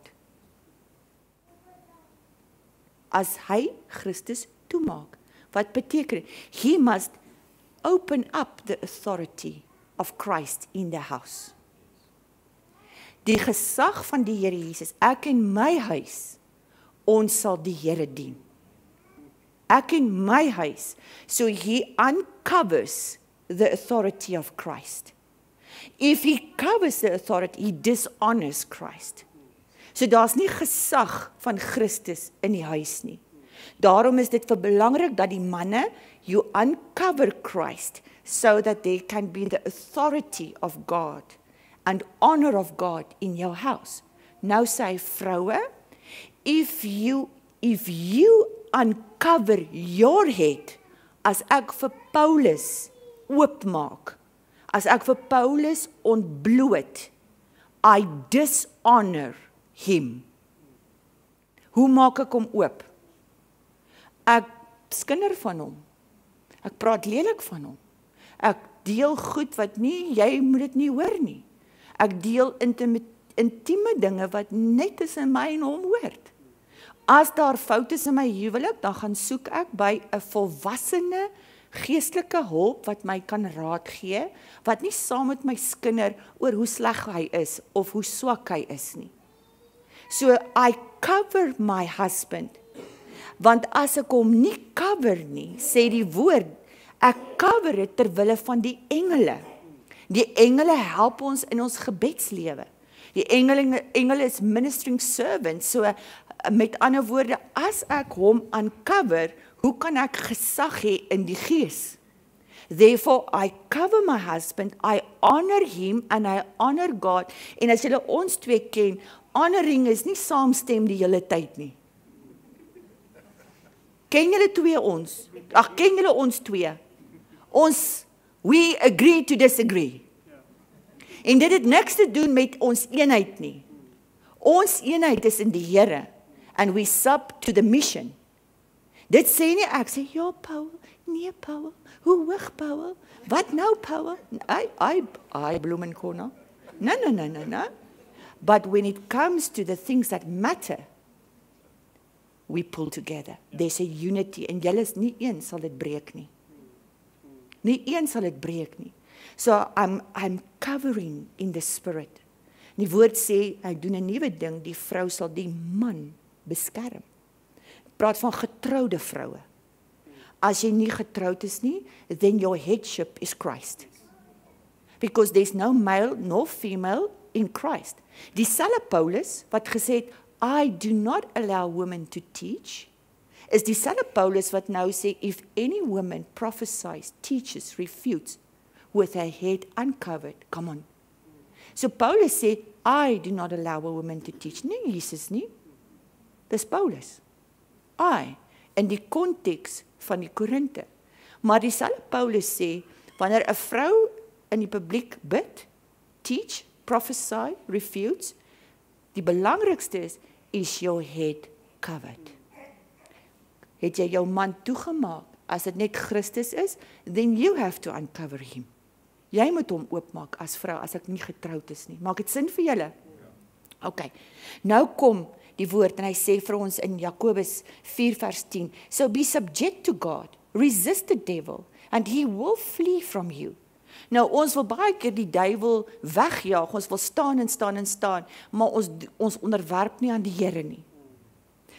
As hy Christus toemaak, wat beteken? He must open up the authority of Christ in the house. Die gesag van die Here Jesus, ek en my huis, ons sal die Here dien. Ek en my huis, so he uncovers the authority of Christ. If he covers the authority, he dishonors Christ. So daar's nie gesag van Christus in die huis nie. Daarom is dit vir belangrik dat die manne, you uncover Christ, so that there can be the authority of God and honor of God in your house. Nou sê hy, vroue, if you, if you uncover your head, as ek vir Paulus oopmaak, as ek vir Paulus ontbloot, I dishonor him. Hoe maak ek hom oop? Ek skinder van hom. Ek praat lelik van hom. Ek deel goed wat nie, jy moet dit nie hoor nie. Ek deel intieme, intieme dinge wat net tussen my en hom hoort. As daar foute is in my huwelik, dan gaan soek ek by 'n volwassene geestelike hulp wat my kan raad gee, wat nie saam met my skinder oor hoe sleg hy is of hoe swak hy is nie. So I cover my husband, want as ek hom nie cover nie, sê die woord, ek cover dit ter wille van die engele. Die engele help ons in ons gebedslewe. Die engele, engele is ministering servants, so met ander woorde, as ek hom uncover, hoe kan ek gesag hê in die gees? Therefore, I cover my husband, I honor him, and I honor God. En as julle ons twee ken, honoring is nie saamstem die hele tyd nie. Ken julle twee ons? Ag, ken julle ons twee? Ons, we agree to disagree. En dit het niks te doen met ons eenheid nie. Ons eenheid is in die Here, and we sub to the mission. Dit sê nie, ek sê, ja, Paul, nee, Paul, hoe hoog, Paul? Wat nou, Paul? I, I, I, bloemenkona. No, no, no, no, no. But when it comes to the things that matter, we pull together. There's a unity, en julle is nie een sal dit breek nie. Nie een sal dit breek nie. So, I'm, I'm covering in the spirit. Die woord sê, ek doen 'n nuwe ding, die vrou sal die man beskerm. Praat van getroude vroue. As jy nie getroud is nie, then your headship is Christ. Because there's no male nor female in Christ. Dieselfde Paulus wat gesê het, I do not allow women to teach, is dieselfde Paulus wat nou sê, if any woman prophesies, teaches, refutes, with her head uncovered, come on. So Paulus sê, I do not allow a woman to teach. Nie Jesus nie. Dis Paulus. I, in die konteks van die Korinte. Maar dieselfde Paulus sê, wanneer 'n vrou in die publiek bid, teach, prophesy, refutes, die belangrikste is, is your head covered. Het jy jou man toegemaak? As dit net Christus is, then you have to uncover him. Jy moet hom oopmaak as vrou, as ek nie getroud is nie. Maak dit sin vir julle? Ok, nou kom die woord, en hy sê vir ons in Jakobus vier vers tien, so be subject to God, resist the devil, and he will flee from you. Nou, ons wil baie keer die duiwel wegjaag, ons wil staan en staan en staan, maar ons, ons onderwerp nie aan die Here nie.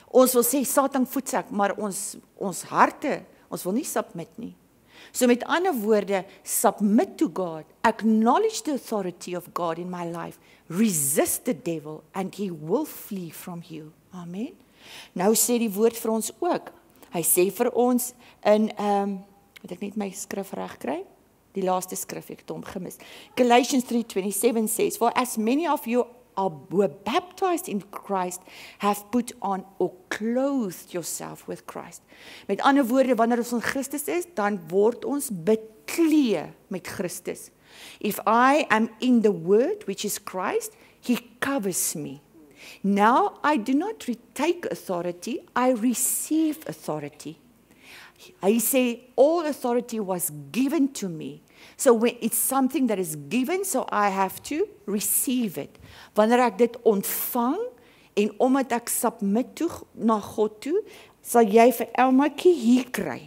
Ons wil sê Satan voetsak, maar ons ons harte, ons wil nie submit nie. So met ander woorde, submit to God, acknowledge the authority of God in my life, resist the devil and he will flee from you. Amen. Nou sê die woord vir ons ook. Hy sê vir ons in ehm um, moet ek net my skrif reg kry? Die laaste skrif, ek het hom gemis. Galatians three twenty-seven says, for as many of you are were baptized in Christ have put on or clothed yourself with Christ. Met ander woorde, wanneer ons in Christus is, dan word ons beklee met Christus. If I am in the word, which is Christ, he covers me. Now I do not retake authority, I receive authority. Hy sê, all authority was given to me. So when it's something that is given, so I have to receive it. Wanneer ek dit ontvang, en omdat ek submit toe na God toe, sal jy vir Elmakie hier kry.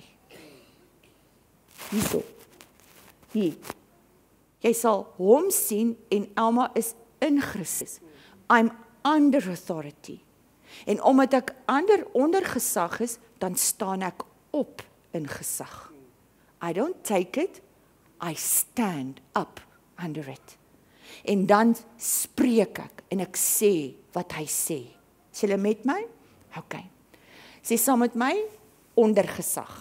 Hierso. Hier. Jy sal hom sien, en Elma is in Christus. I'm under authority. En omdat ek ander onder gesag is, dan staan ek op in gesag. I don't take it, I stand up under it. En dan spreek ek en ek sê wat hy sê. Is julle met my? OK. Sê saam met my, onder gesag.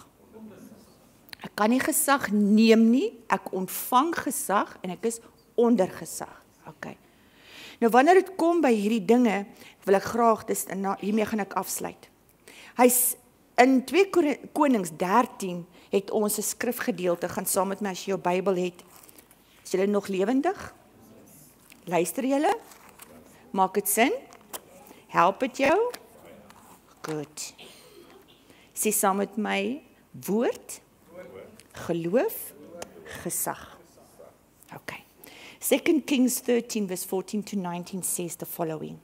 Ek kan nie gesag neem nie, ek ontvang gesag en ek is onder gesag. OK. Nou wanneer dit kom by hierdie dinge, wil ek graag, dis, en hiermee gaan ek afsluit. Hy's in twee Konings dertien het ons 'n skrifgedeelte, gaan saam met my as jy jou Bybel het. Is julle nog lewendig? Luister julle? Maak dit sin? Help dit jou? Goed. Sê saam met my, woord, geloof, gesag. OK. Second Kings thirteen verse fourteen to nineteen says the following.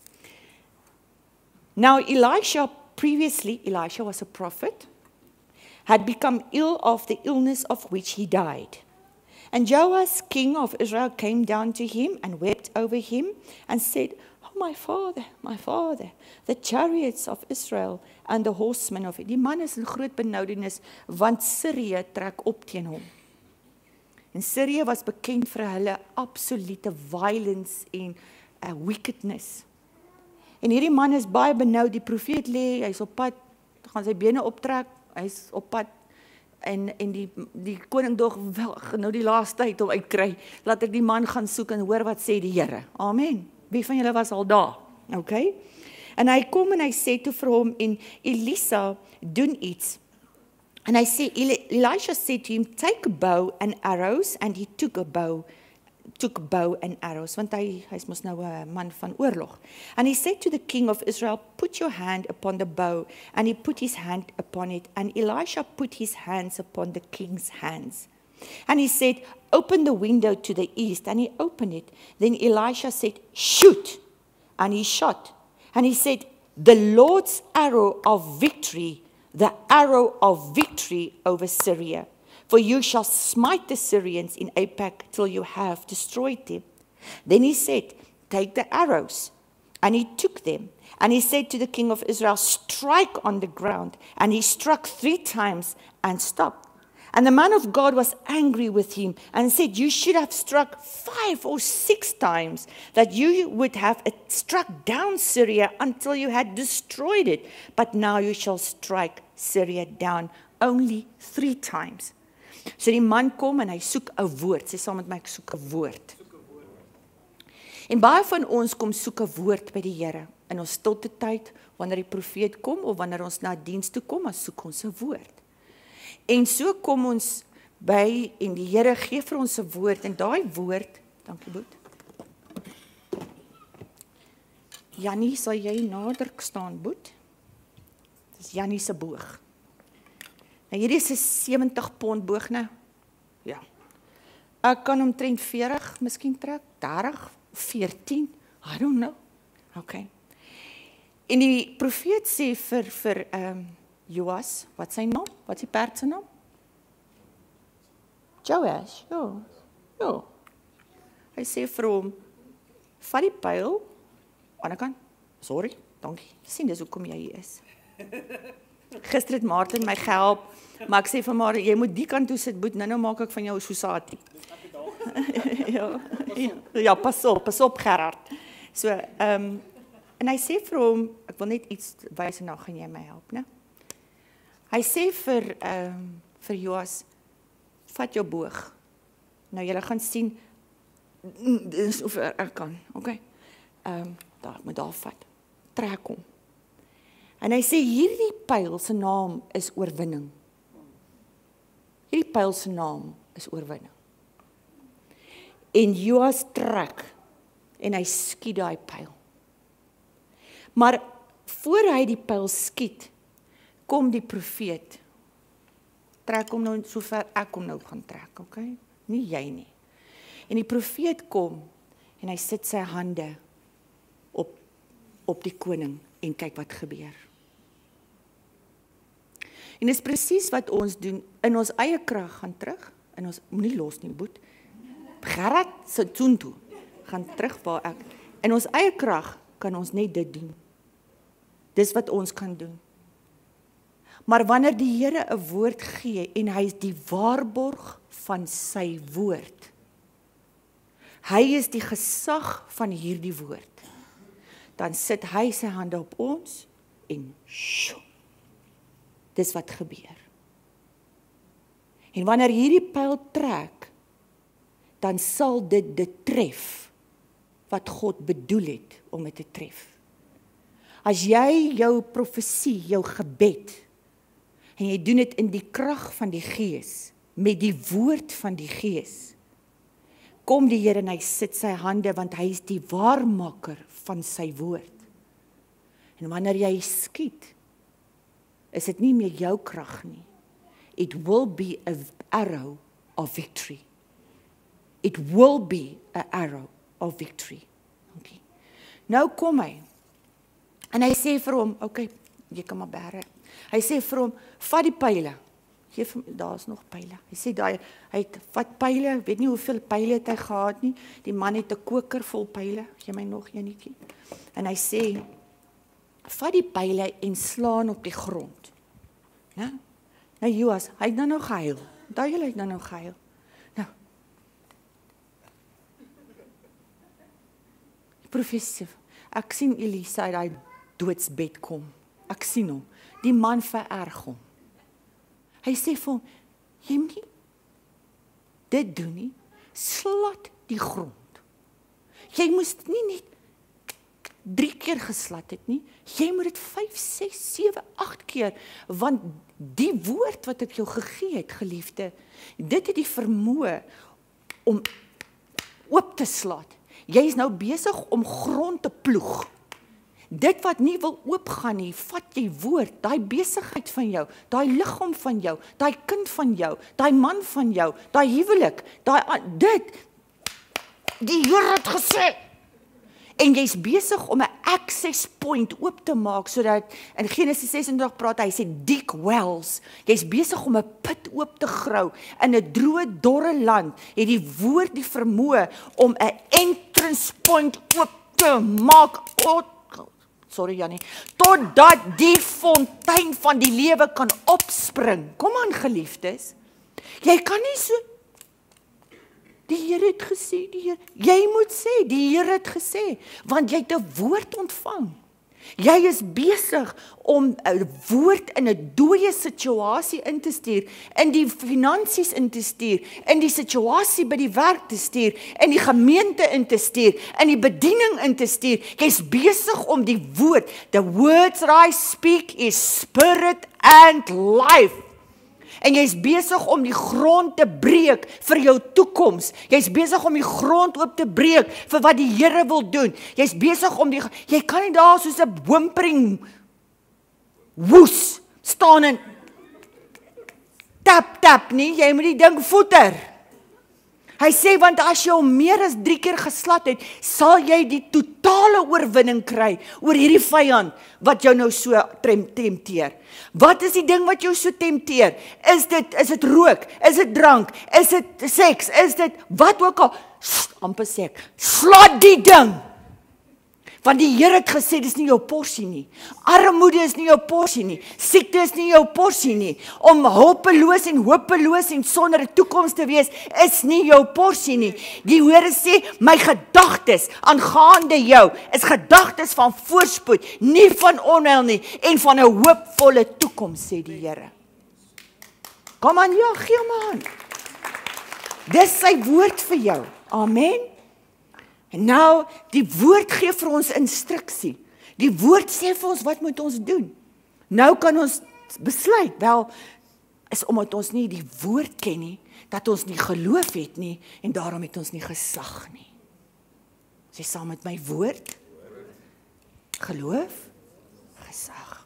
Now Elisha, previously Elisha was a prophet, had become ill of the illness of which he died. And Joash, king of Israel, came down to him and wept over him and said, oh, my father, my father, the chariots of Israel and the horsemen of it. Die man is in groot benoudenis, want Syrië trek op teen hom. En Syrië was bekend vir hulle absolute violence en uh, wickedness. En hierdie man is baie benoud, die profeet lê, hy's op pad, gaan sy bene optrek, hy's op pad, en, en die, die koning dog, wel, nou die laaste tyd om uitkry, laat ek die man gaan soek en hoor wat sê die Here. Amen. Wie van julle was al daar? OK? En hy kom en hy sê toe vir hom, en Elisa doen iets. And I say, Elisha said to him, take a bow and arrows, and he took a bow, took a bow and arrows, want hy, hy mos nou 'n man van oorlog. And he said to the king of Israel, put your hand upon the bow, and he put his hand upon it, and Elisha put his hands upon the king's hands. And he said, open the window to the east, and he opened it. Then Elisha said, shoot, and he shot. And he said, the Lord's arrow of victory, the arrow of victory over Syria. For you shall smite the Syrians in Aphek till you have destroyed them. Then he said, take the arrows. And he took them. And he said to the king of Israel, strike on the ground. And he struck three times and stopped. And the man of God was angry with him and said, you should have struck five or six times, that you would have struck down Syria until you had destroyed it. But now you shall strike Syria down only three times. So die man kom en hy soek 'n woord. Sê saam met my, ek soek 'n woord. En baie van ons kom soek 'n woord by die Here in ons stilte tyd, wanneer die profeet kom of wanneer ons na diens toe kom, dan soek ons 'n woord. En so kom ons by en die Here gee vir ons 'n woord en daai woord, dankie Boet. Jannie, sal jy nader staan, Boet? Dis Jannie se boog. Nou hierdie is 'n sewentig pond boog nou. Ja. Ek kan omtrent veertig, miskien trek, dertig, veertien, I don't know. Okay. En die profeet sê vir vir ehm um, Joas, wat sy naam? Wat is die perd se naam? Joash. Ja. Ja. Hy sê vir hom, vat die pyl, aan die kant. Sorry, dankie. Sien, dis hoekom jy hier is. Gister het Martin my gehelp, maar ek sê vir Martin, jy moet die kant toe sit, Boet, nou nou maak ek van jou Susati. ja, ja, ja, pas op, pas op Gerard. So, ehm, um, en hy sê vir hom, ek wil net iets wys en nou gaan jy my help, né? Hy sê vir, um, vir Joas, vat jou boog. Nou, julle gaan sien, dis hoe ver ek kan, oké? Okay? Um, daar, ek moet daar vat. Trek hom. En hy sê, hierdie pyl se naam is oorwinning. Hierdie pyl se naam is oorwinning. En Joas trek, en hy skiet daai pyl. Maar voor hy die pyl skiet, kom die profeet, trek hom nou so ver, ek kom nou gaan trek, oké? Okay? Nie jy nie. En die profeet kom, en hy sit sy hande op, op die koning, en kyk wat gebeur. En dis presies wat ons doen, in ons eie krag gaan terug, en ons, moenie los nie, Boet, Gerard se doen toe, gaan terug waar ek, in ons eie krag kan ons net dit doen. Dis wat ons kan doen. Maar wanneer die Here 'n woord gee, en hy is die waarborg van sy woord, hy is die gesag van hierdie woord, dan sit hy sy hande op ons, en sjo, dis wat gebeur. En wanneer hierdie pyl trek, dan sal dit dit tref, wat God bedoel het om dit te tref. As jy jou profesie, jou gebed, en jy doen dit in die krag van die Gees, met die woord van die Gees, kom die Here en hy sit sy hande, want hy is die waarmaker van sy woord. En wanneer jy skiet, is dit nie meer jou krag nie. It will be an arrow of victory. It will be an arrow of victory. Okay. Nou kom hy, en hy sê vir hom, okay, jy kan maar bære. Hy sê vir hom, vat die pyle. Geef hom, daar is nog pyle. Hy sê, daar, hy het, vat pyle, weet nie hoeveel pyle het hy gehad nie. Die man het 'n koker vol pyle. Gee my nog enetjie. En hy sê, vat die pyle en slaan op die grond. Nou, nou Joas, hy het nou nou gehuil. Daai julle het nou nou gehuil. Nou. Professor, ek sien Elisa uit daai doodsbed kom. Ek sien hom. Die man vererg hom. Hy sê vir hom, jy moet nie dit doen nie, slat die grond. Jy moes nie net drie keer geslat het nie, jy moet dit vyf, ses, sewe, agt keer, want die woord wat ek jou gegee het, geliefde, dit het die vermoë om oop te slat. Jy is nou besig om grond te ploeg. Dit wat nie wil oopgaan nie, vat jy woord, daai besigheid van jou, daai liggaam van jou, daai kind van jou, daai man van jou, daai huwelik, daai dit, die Here het gesê. En jy's besig om 'n access point oop te maak, sodat, in Genesis ses en dertig praat hy, sê dig wells, jy's besig om 'n put oop te grou, in 'n droë, dorre land, het die woord die vermoë om 'n entrance point oop te maak, oh, sorry Jannie, totdat die fontein van die lewe kan opspring. Kom aan geliefdes, jy kan nie so, die Here het gesê, die Here, jy moet sê, die Here het gesê, want jy het 'n woord ontvang. Jy is besig om 'n woord in 'n dooie situasie in te stuur, in die finansies in te stuur, in die situasie by die werk te stuur, in die gemeente in te stuur, in die bediening in te stuur. Jy's besig om die woord, the words that I speak is spirit and life. En jy's besig om die grond te breek vir jou toekoms. Jy's besig om die grond oop te breek vir wat die Here wil doen. Jy's besig om die, jy kan nie daar soos 'n whimpering woes staan en tap tap nie, jy moet die ding voeter. Hy sê, want as jy hom meer as drie keer geslat het, sal jy die totale oorwinning kry oor hierdie vyand wat jou nou so tempteer. Wat is die ding wat jou so tempteer? Is dit, is dit rook? Is dit drank? Is dit seks? Is dit wat ook al? Amper sê ek, slat die ding. Want die Here het gesê, dis nie jou porsie nie. Armoede is nie jou porsie nie. Siekte is nie jou porsie nie. Om hulpeloos en hopeloos en sonder 'n toekoms te wees, is nie jou porsie nie. Die Here sê, my gedagtes aangaande jou, is gedagtes van voorspoed, nie van onheil nie, en van 'n hoopvolle toekoms, sê die Here. Kom aan, ja, gee hom aan. Dis sy woord vir jou. Amen. En nou, die woord gee vir ons instruksie. Die woord sê vir ons, wat moet ons doen? Nou kan ons besluit, wel, is omdat ons nie die woord ken nie, dat ons nie geloof het nie, en daarom het ons nie gesag nie. Sê saam met my woord, geloof, gesag.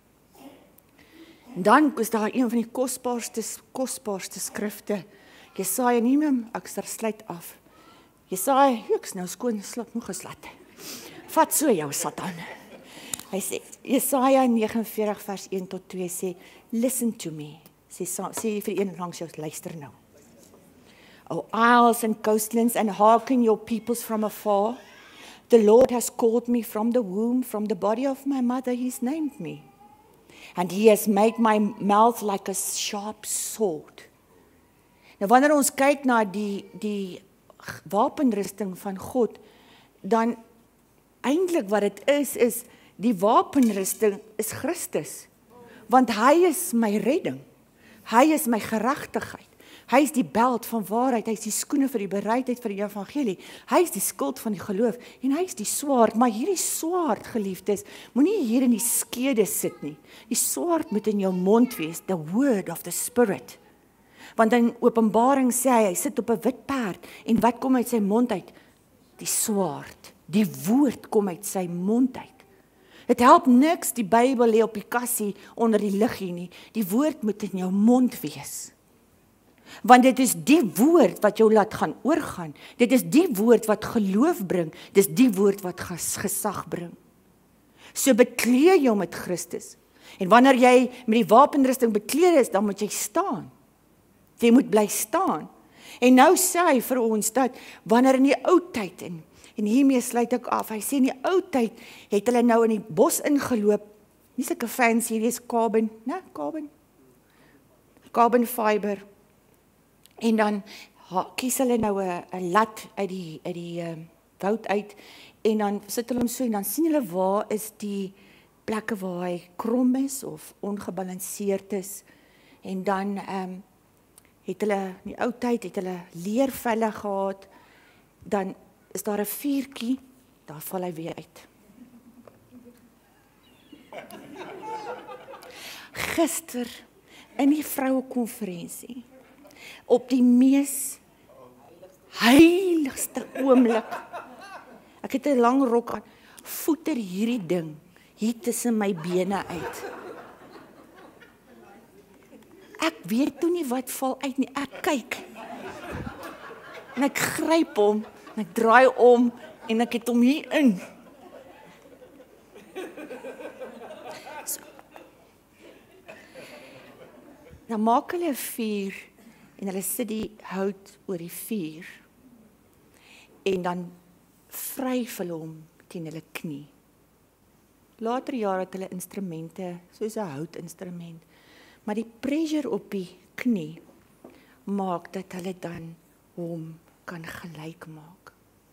En dan is daar een van die kosbaarste, kosbaarste skrifte, Jesaja, neem hom, ek sluit af. Jesaja, ek is nou skoon, slap moeg geslat. Vat so jou Satan. Hy sê, Jesaja nege en veertig vers een tot twee sê, listen to me. Sê, sê vir een langs jou, luister nou. O isles and coastlands, and hearken your peoples from afar. The Lord has called me from the womb, from the body of my mother, he's named me. And he has made my mouth like a sharp sword. Nou wanneer ons kyk na die, die wapenrusting van God, dan eintlik wat dit is, is die wapenrusting is Christus. Want hy is my redding. Hy is my geregtigheid. Hy is die beld van waarheid, hy is die skoene vir die bereidheid vir die evangelie. Hy is die skild van die geloof en hy is die swaard, maar hierdie swaard, geliefdes, moenie hier in die skede sit nie. Die swaard moet in jou mond wees, the word of the spirit. Want in Openbaring sê hy, hy sit op 'n wit perd, en wat kom uit sy mond uit? Die swaard. Die woord kom uit sy mond uit. Het help niks die Bybel lê op die kassie onder die liggie nie. Die woord moet in jou mond wees. Want dit is die woord wat jou laat gaan oorgaan. Dit is die woord wat geloof bring. Dit is die woord wat gesag bring. So bekleed jou met Christus. En wanneer jy met die wapenrusting bekleed is, dan moet jy staan. Jy moet bly staan. En nou sê hy vir ons dat, wanneer in die ou tyd, en, en hiermee sluit ek af, hy sê in die ou tyd, het hulle nou in die bos ingeloop, nie sulke fancy, hier is carbon, ne, carbon, carbon fiber, en dan kies hulle nou 'n lat uit die, uit die uh, woud uit, en dan sit hulle hom so, en dan sien hulle waar is die plekke waar hy krom is, of ongebalanseerd is, en dan, um, het hulle, in die ou tyd, het hulle leervelle gehad, dan is daar 'n vuurtjie, daar val hy weer uit. Gister, in die vrouekonferensie, op die mees heiligste oomblik, ek het 'n lang rok aan, voeter hierdie ding, hier tussen my bene uit. Ek weet toe nie wat val uit nie, ek kyk, en ek gryp hom, en ek draai om, en ek het hom hier in. So. Dan maak hulle 'n vuur, en hulle sit die hout oor die vuur, en dan vryf hulle hom teen hulle knie. Later jare het hulle instrumente, soos 'n houtinstrument, maar die pressure op die knie maak dat hulle dan hom kan gelyk maak.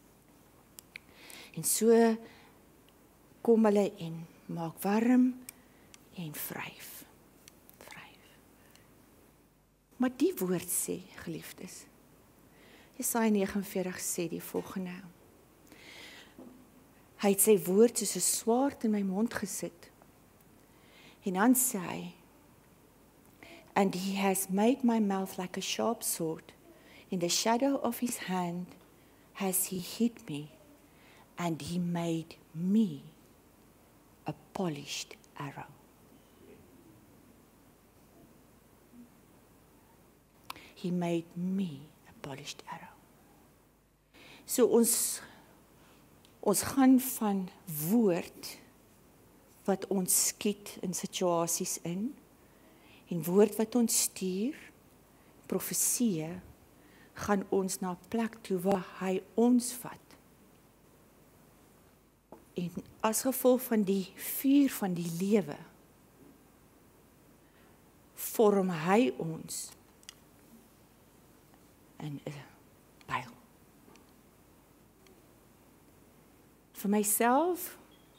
En so kom hulle en maak warm en vryf. Vryf. Maar die woord sê, geliefdes, Jesaja nege en veertig sê die volgende. Hy het sy woord soos 'n swaard in my mond gesit. En dan sê hy, and he has made my mouth like a sharp sword. In the shadow of his hand has he hid me, and he made me a polished arrow. He made me a polished arrow. So ons, ons gaan van woord wat ons skiet in situasies in, en woord wat ons stuur, profesie, gaan ons na 'n plek toe waar hy ons vat. En as gevolg van die vuur van die lewe, vorm hy ons in 'n pyl. Vir myself,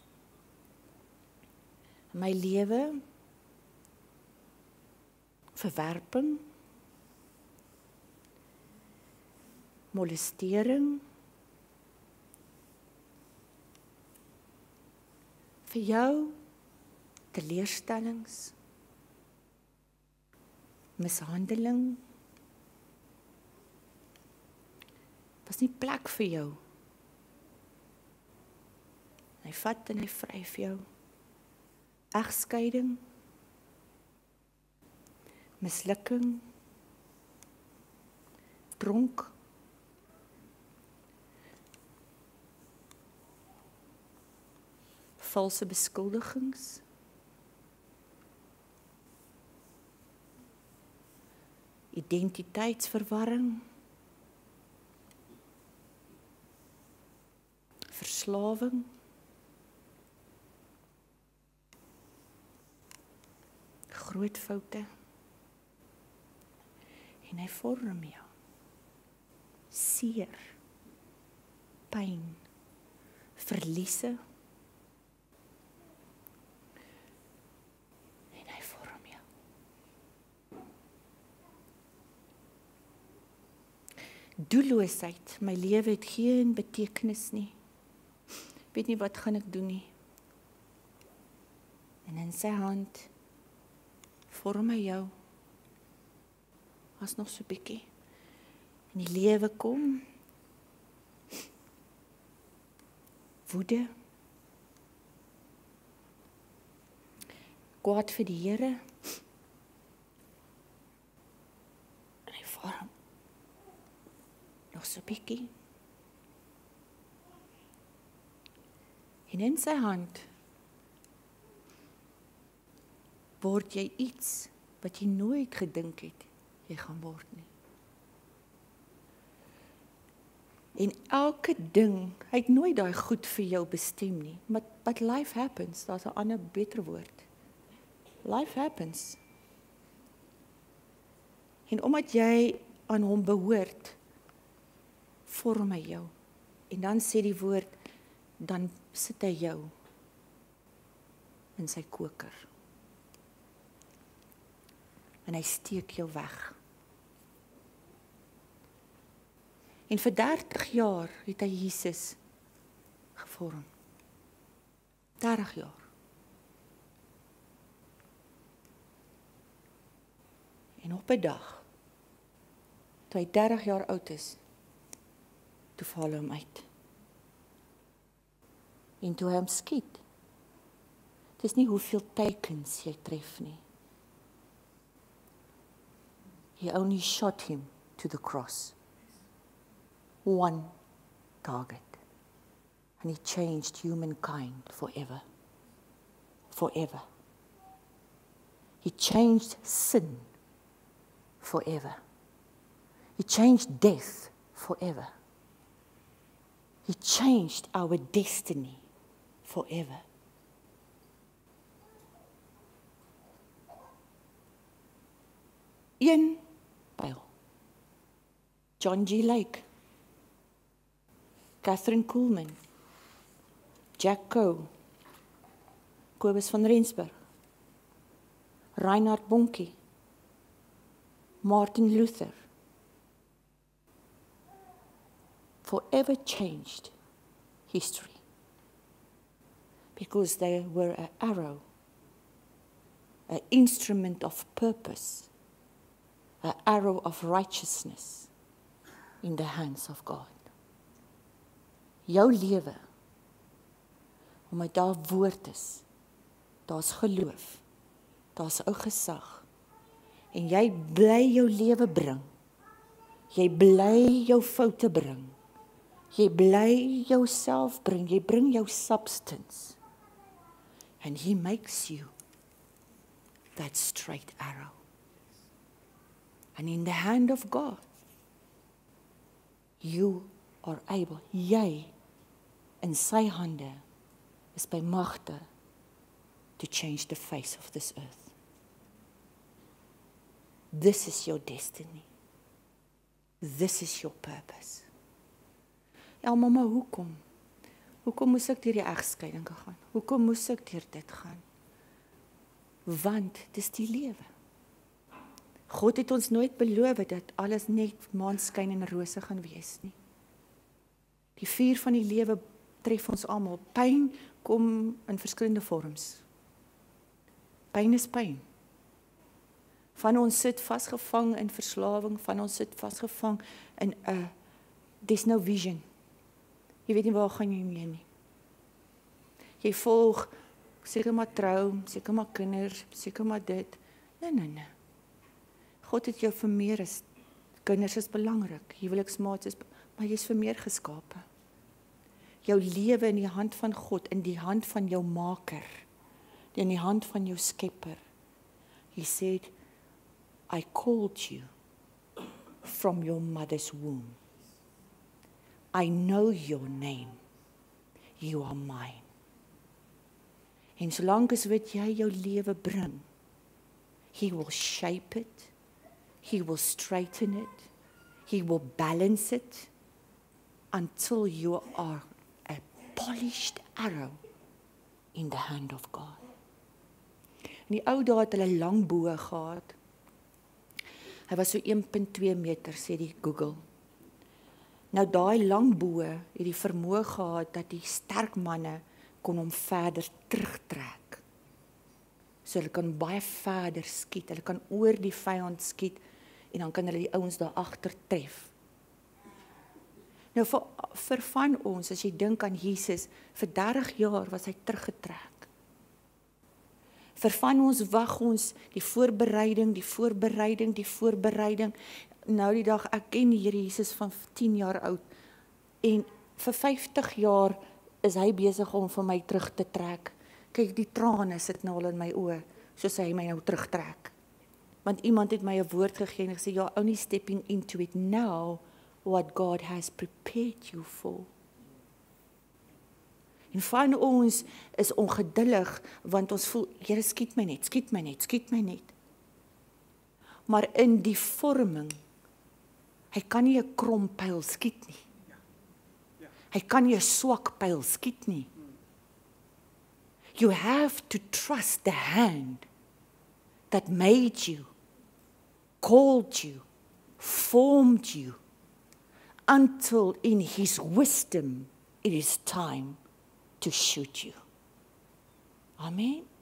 my lewe, verwerping, molestering, vir jou, teleurstellings, mishandeling, was nie plek vir jou. Hy vat en hy vryf jou. Egskeiding, mislukking, dronk, valse beskuldigings, identiteitsverwarring, verslawing, groot foute, en hy vorm jou. Seer, pyn, verliese, en hy vorm jou. Doelloosheid, my lewe het geen betekenis nie. Ek weet nie wat gaan ek doen nie. En in sy hand vorm hy jou. As nog so bietjie. En die lewe kom. Woede. Kwaad vir die Here. En hy vorm. Nog so bietjie. En in sy hand word jy iets wat jy nooit gedink het jy gaan word nie. En elke ding, hy het nooit daai goed vir jou bestem nie, but, but life happens, daar's 'n ander beter woord. Life happens. En omdat jy aan hom behoort, vorm hy jou. En dan sê die woord, dan sit hy jou in sy koker. En hy steek jou weg. En vir dertig jaar het hy Jesus gevorm. dertig jaar. En op 'n dag, toe hy dertig jaar oud is, toe val hy hom uit. En toe hy hom skiet, het is nie hoeveel tekens jy tref nie. He only shot him to the cross. One target. And he changed humankind forever. Forever. He changed sin forever. He changed death forever. He changed our destiny forever. Een pyl. John G. Lake, Catherine Kuhlman, Jack Coe, Kobus van Rensburg, Reinhard Bonnke, Martin Luther, forever changed history because they were an arrow, an instrument of purpose, an arrow of righteousness in the hands of God. Jou lewe, omdat daar woord is, daar's geloof, daar's 'n gesag, en jy bly jou lewe bring, jy bly jou foute bring, jy bly jouself bring, jy bring jou substance, and he makes you that straight arrow. And in the hand of God, you are able, jy in sy hande is by magte to change the face of this earth. This is your destiny. This is your purpose. Ja, mamma, hoekom? Hoekom moes ek deur die egskeiding gegaan? Hoekom moes ek deur dit gaan? Want dis die lewe. God het ons nooit beloof dat alles net maanskyn en rose gaan wees nie. Die vuur van die lewe tref ons almal. Pyn kom in verskillende vorms. Pyn is pyn. Van ons sit vasgevang in verslawing, van ons sit vasgevang in 'n uh, there's no vision. Jy weet nie waar gaan jy heen nie. Jy volg seker maar trou, seker maar kinders, seker maar dit. Nee, nee, nee. God het jou vir meer as kinders is belangrik. Huweliksmaats is, maar jy is vir meer geskape. Jou lewe in die hand van God, in die hand van jou maker, in die hand van jou skepper. He said, I called you from your mother's womb. I know your name. You are mine. En solank as wat jy jou lewe bring, He will shape it, He will straighten it, He will balance it, until you are a polished arrow in the hand of God. In die ou dae het hulle lang boë gehad. Hy was so een komma twee meter, sê die Google. Nou daai lang boë het die vermoë gehad dat die sterk manne kon hom verder terugtrek. So hulle kan baie verder skiet, hulle kan oor die vyand skiet en dan kan hulle die ouens daar agter tref. Nou vir, vir van ons, as jy dink aan Jesus, vir dertig jaar was hy teruggetrek. Vir van ons wag ons die voorbereiding, die voorbereiding, die voorbereiding. Nou die dag, ek ken die Here Jesus van tien jaar oud en vir vyftig jaar is hy besig om vir my terug te trek. Kyk, die trane sit nou al in my oë, soos hy my nou terugtrek. Want iemand het my 'n woord gegee en gesê, you're only stepping into it now, what God has prepared you for. En van ons is ongeduldig, want ons voel, Here, skiet my net, skiet my net, skiet my net. Maar in die vorming, hy kan nie 'n krom pyl skiet nie. Hy kan nie 'n swak pyl skiet nie. You have to trust the hand that made you, called you, formed you, until in His wisdom it is time to shoot you. Amen.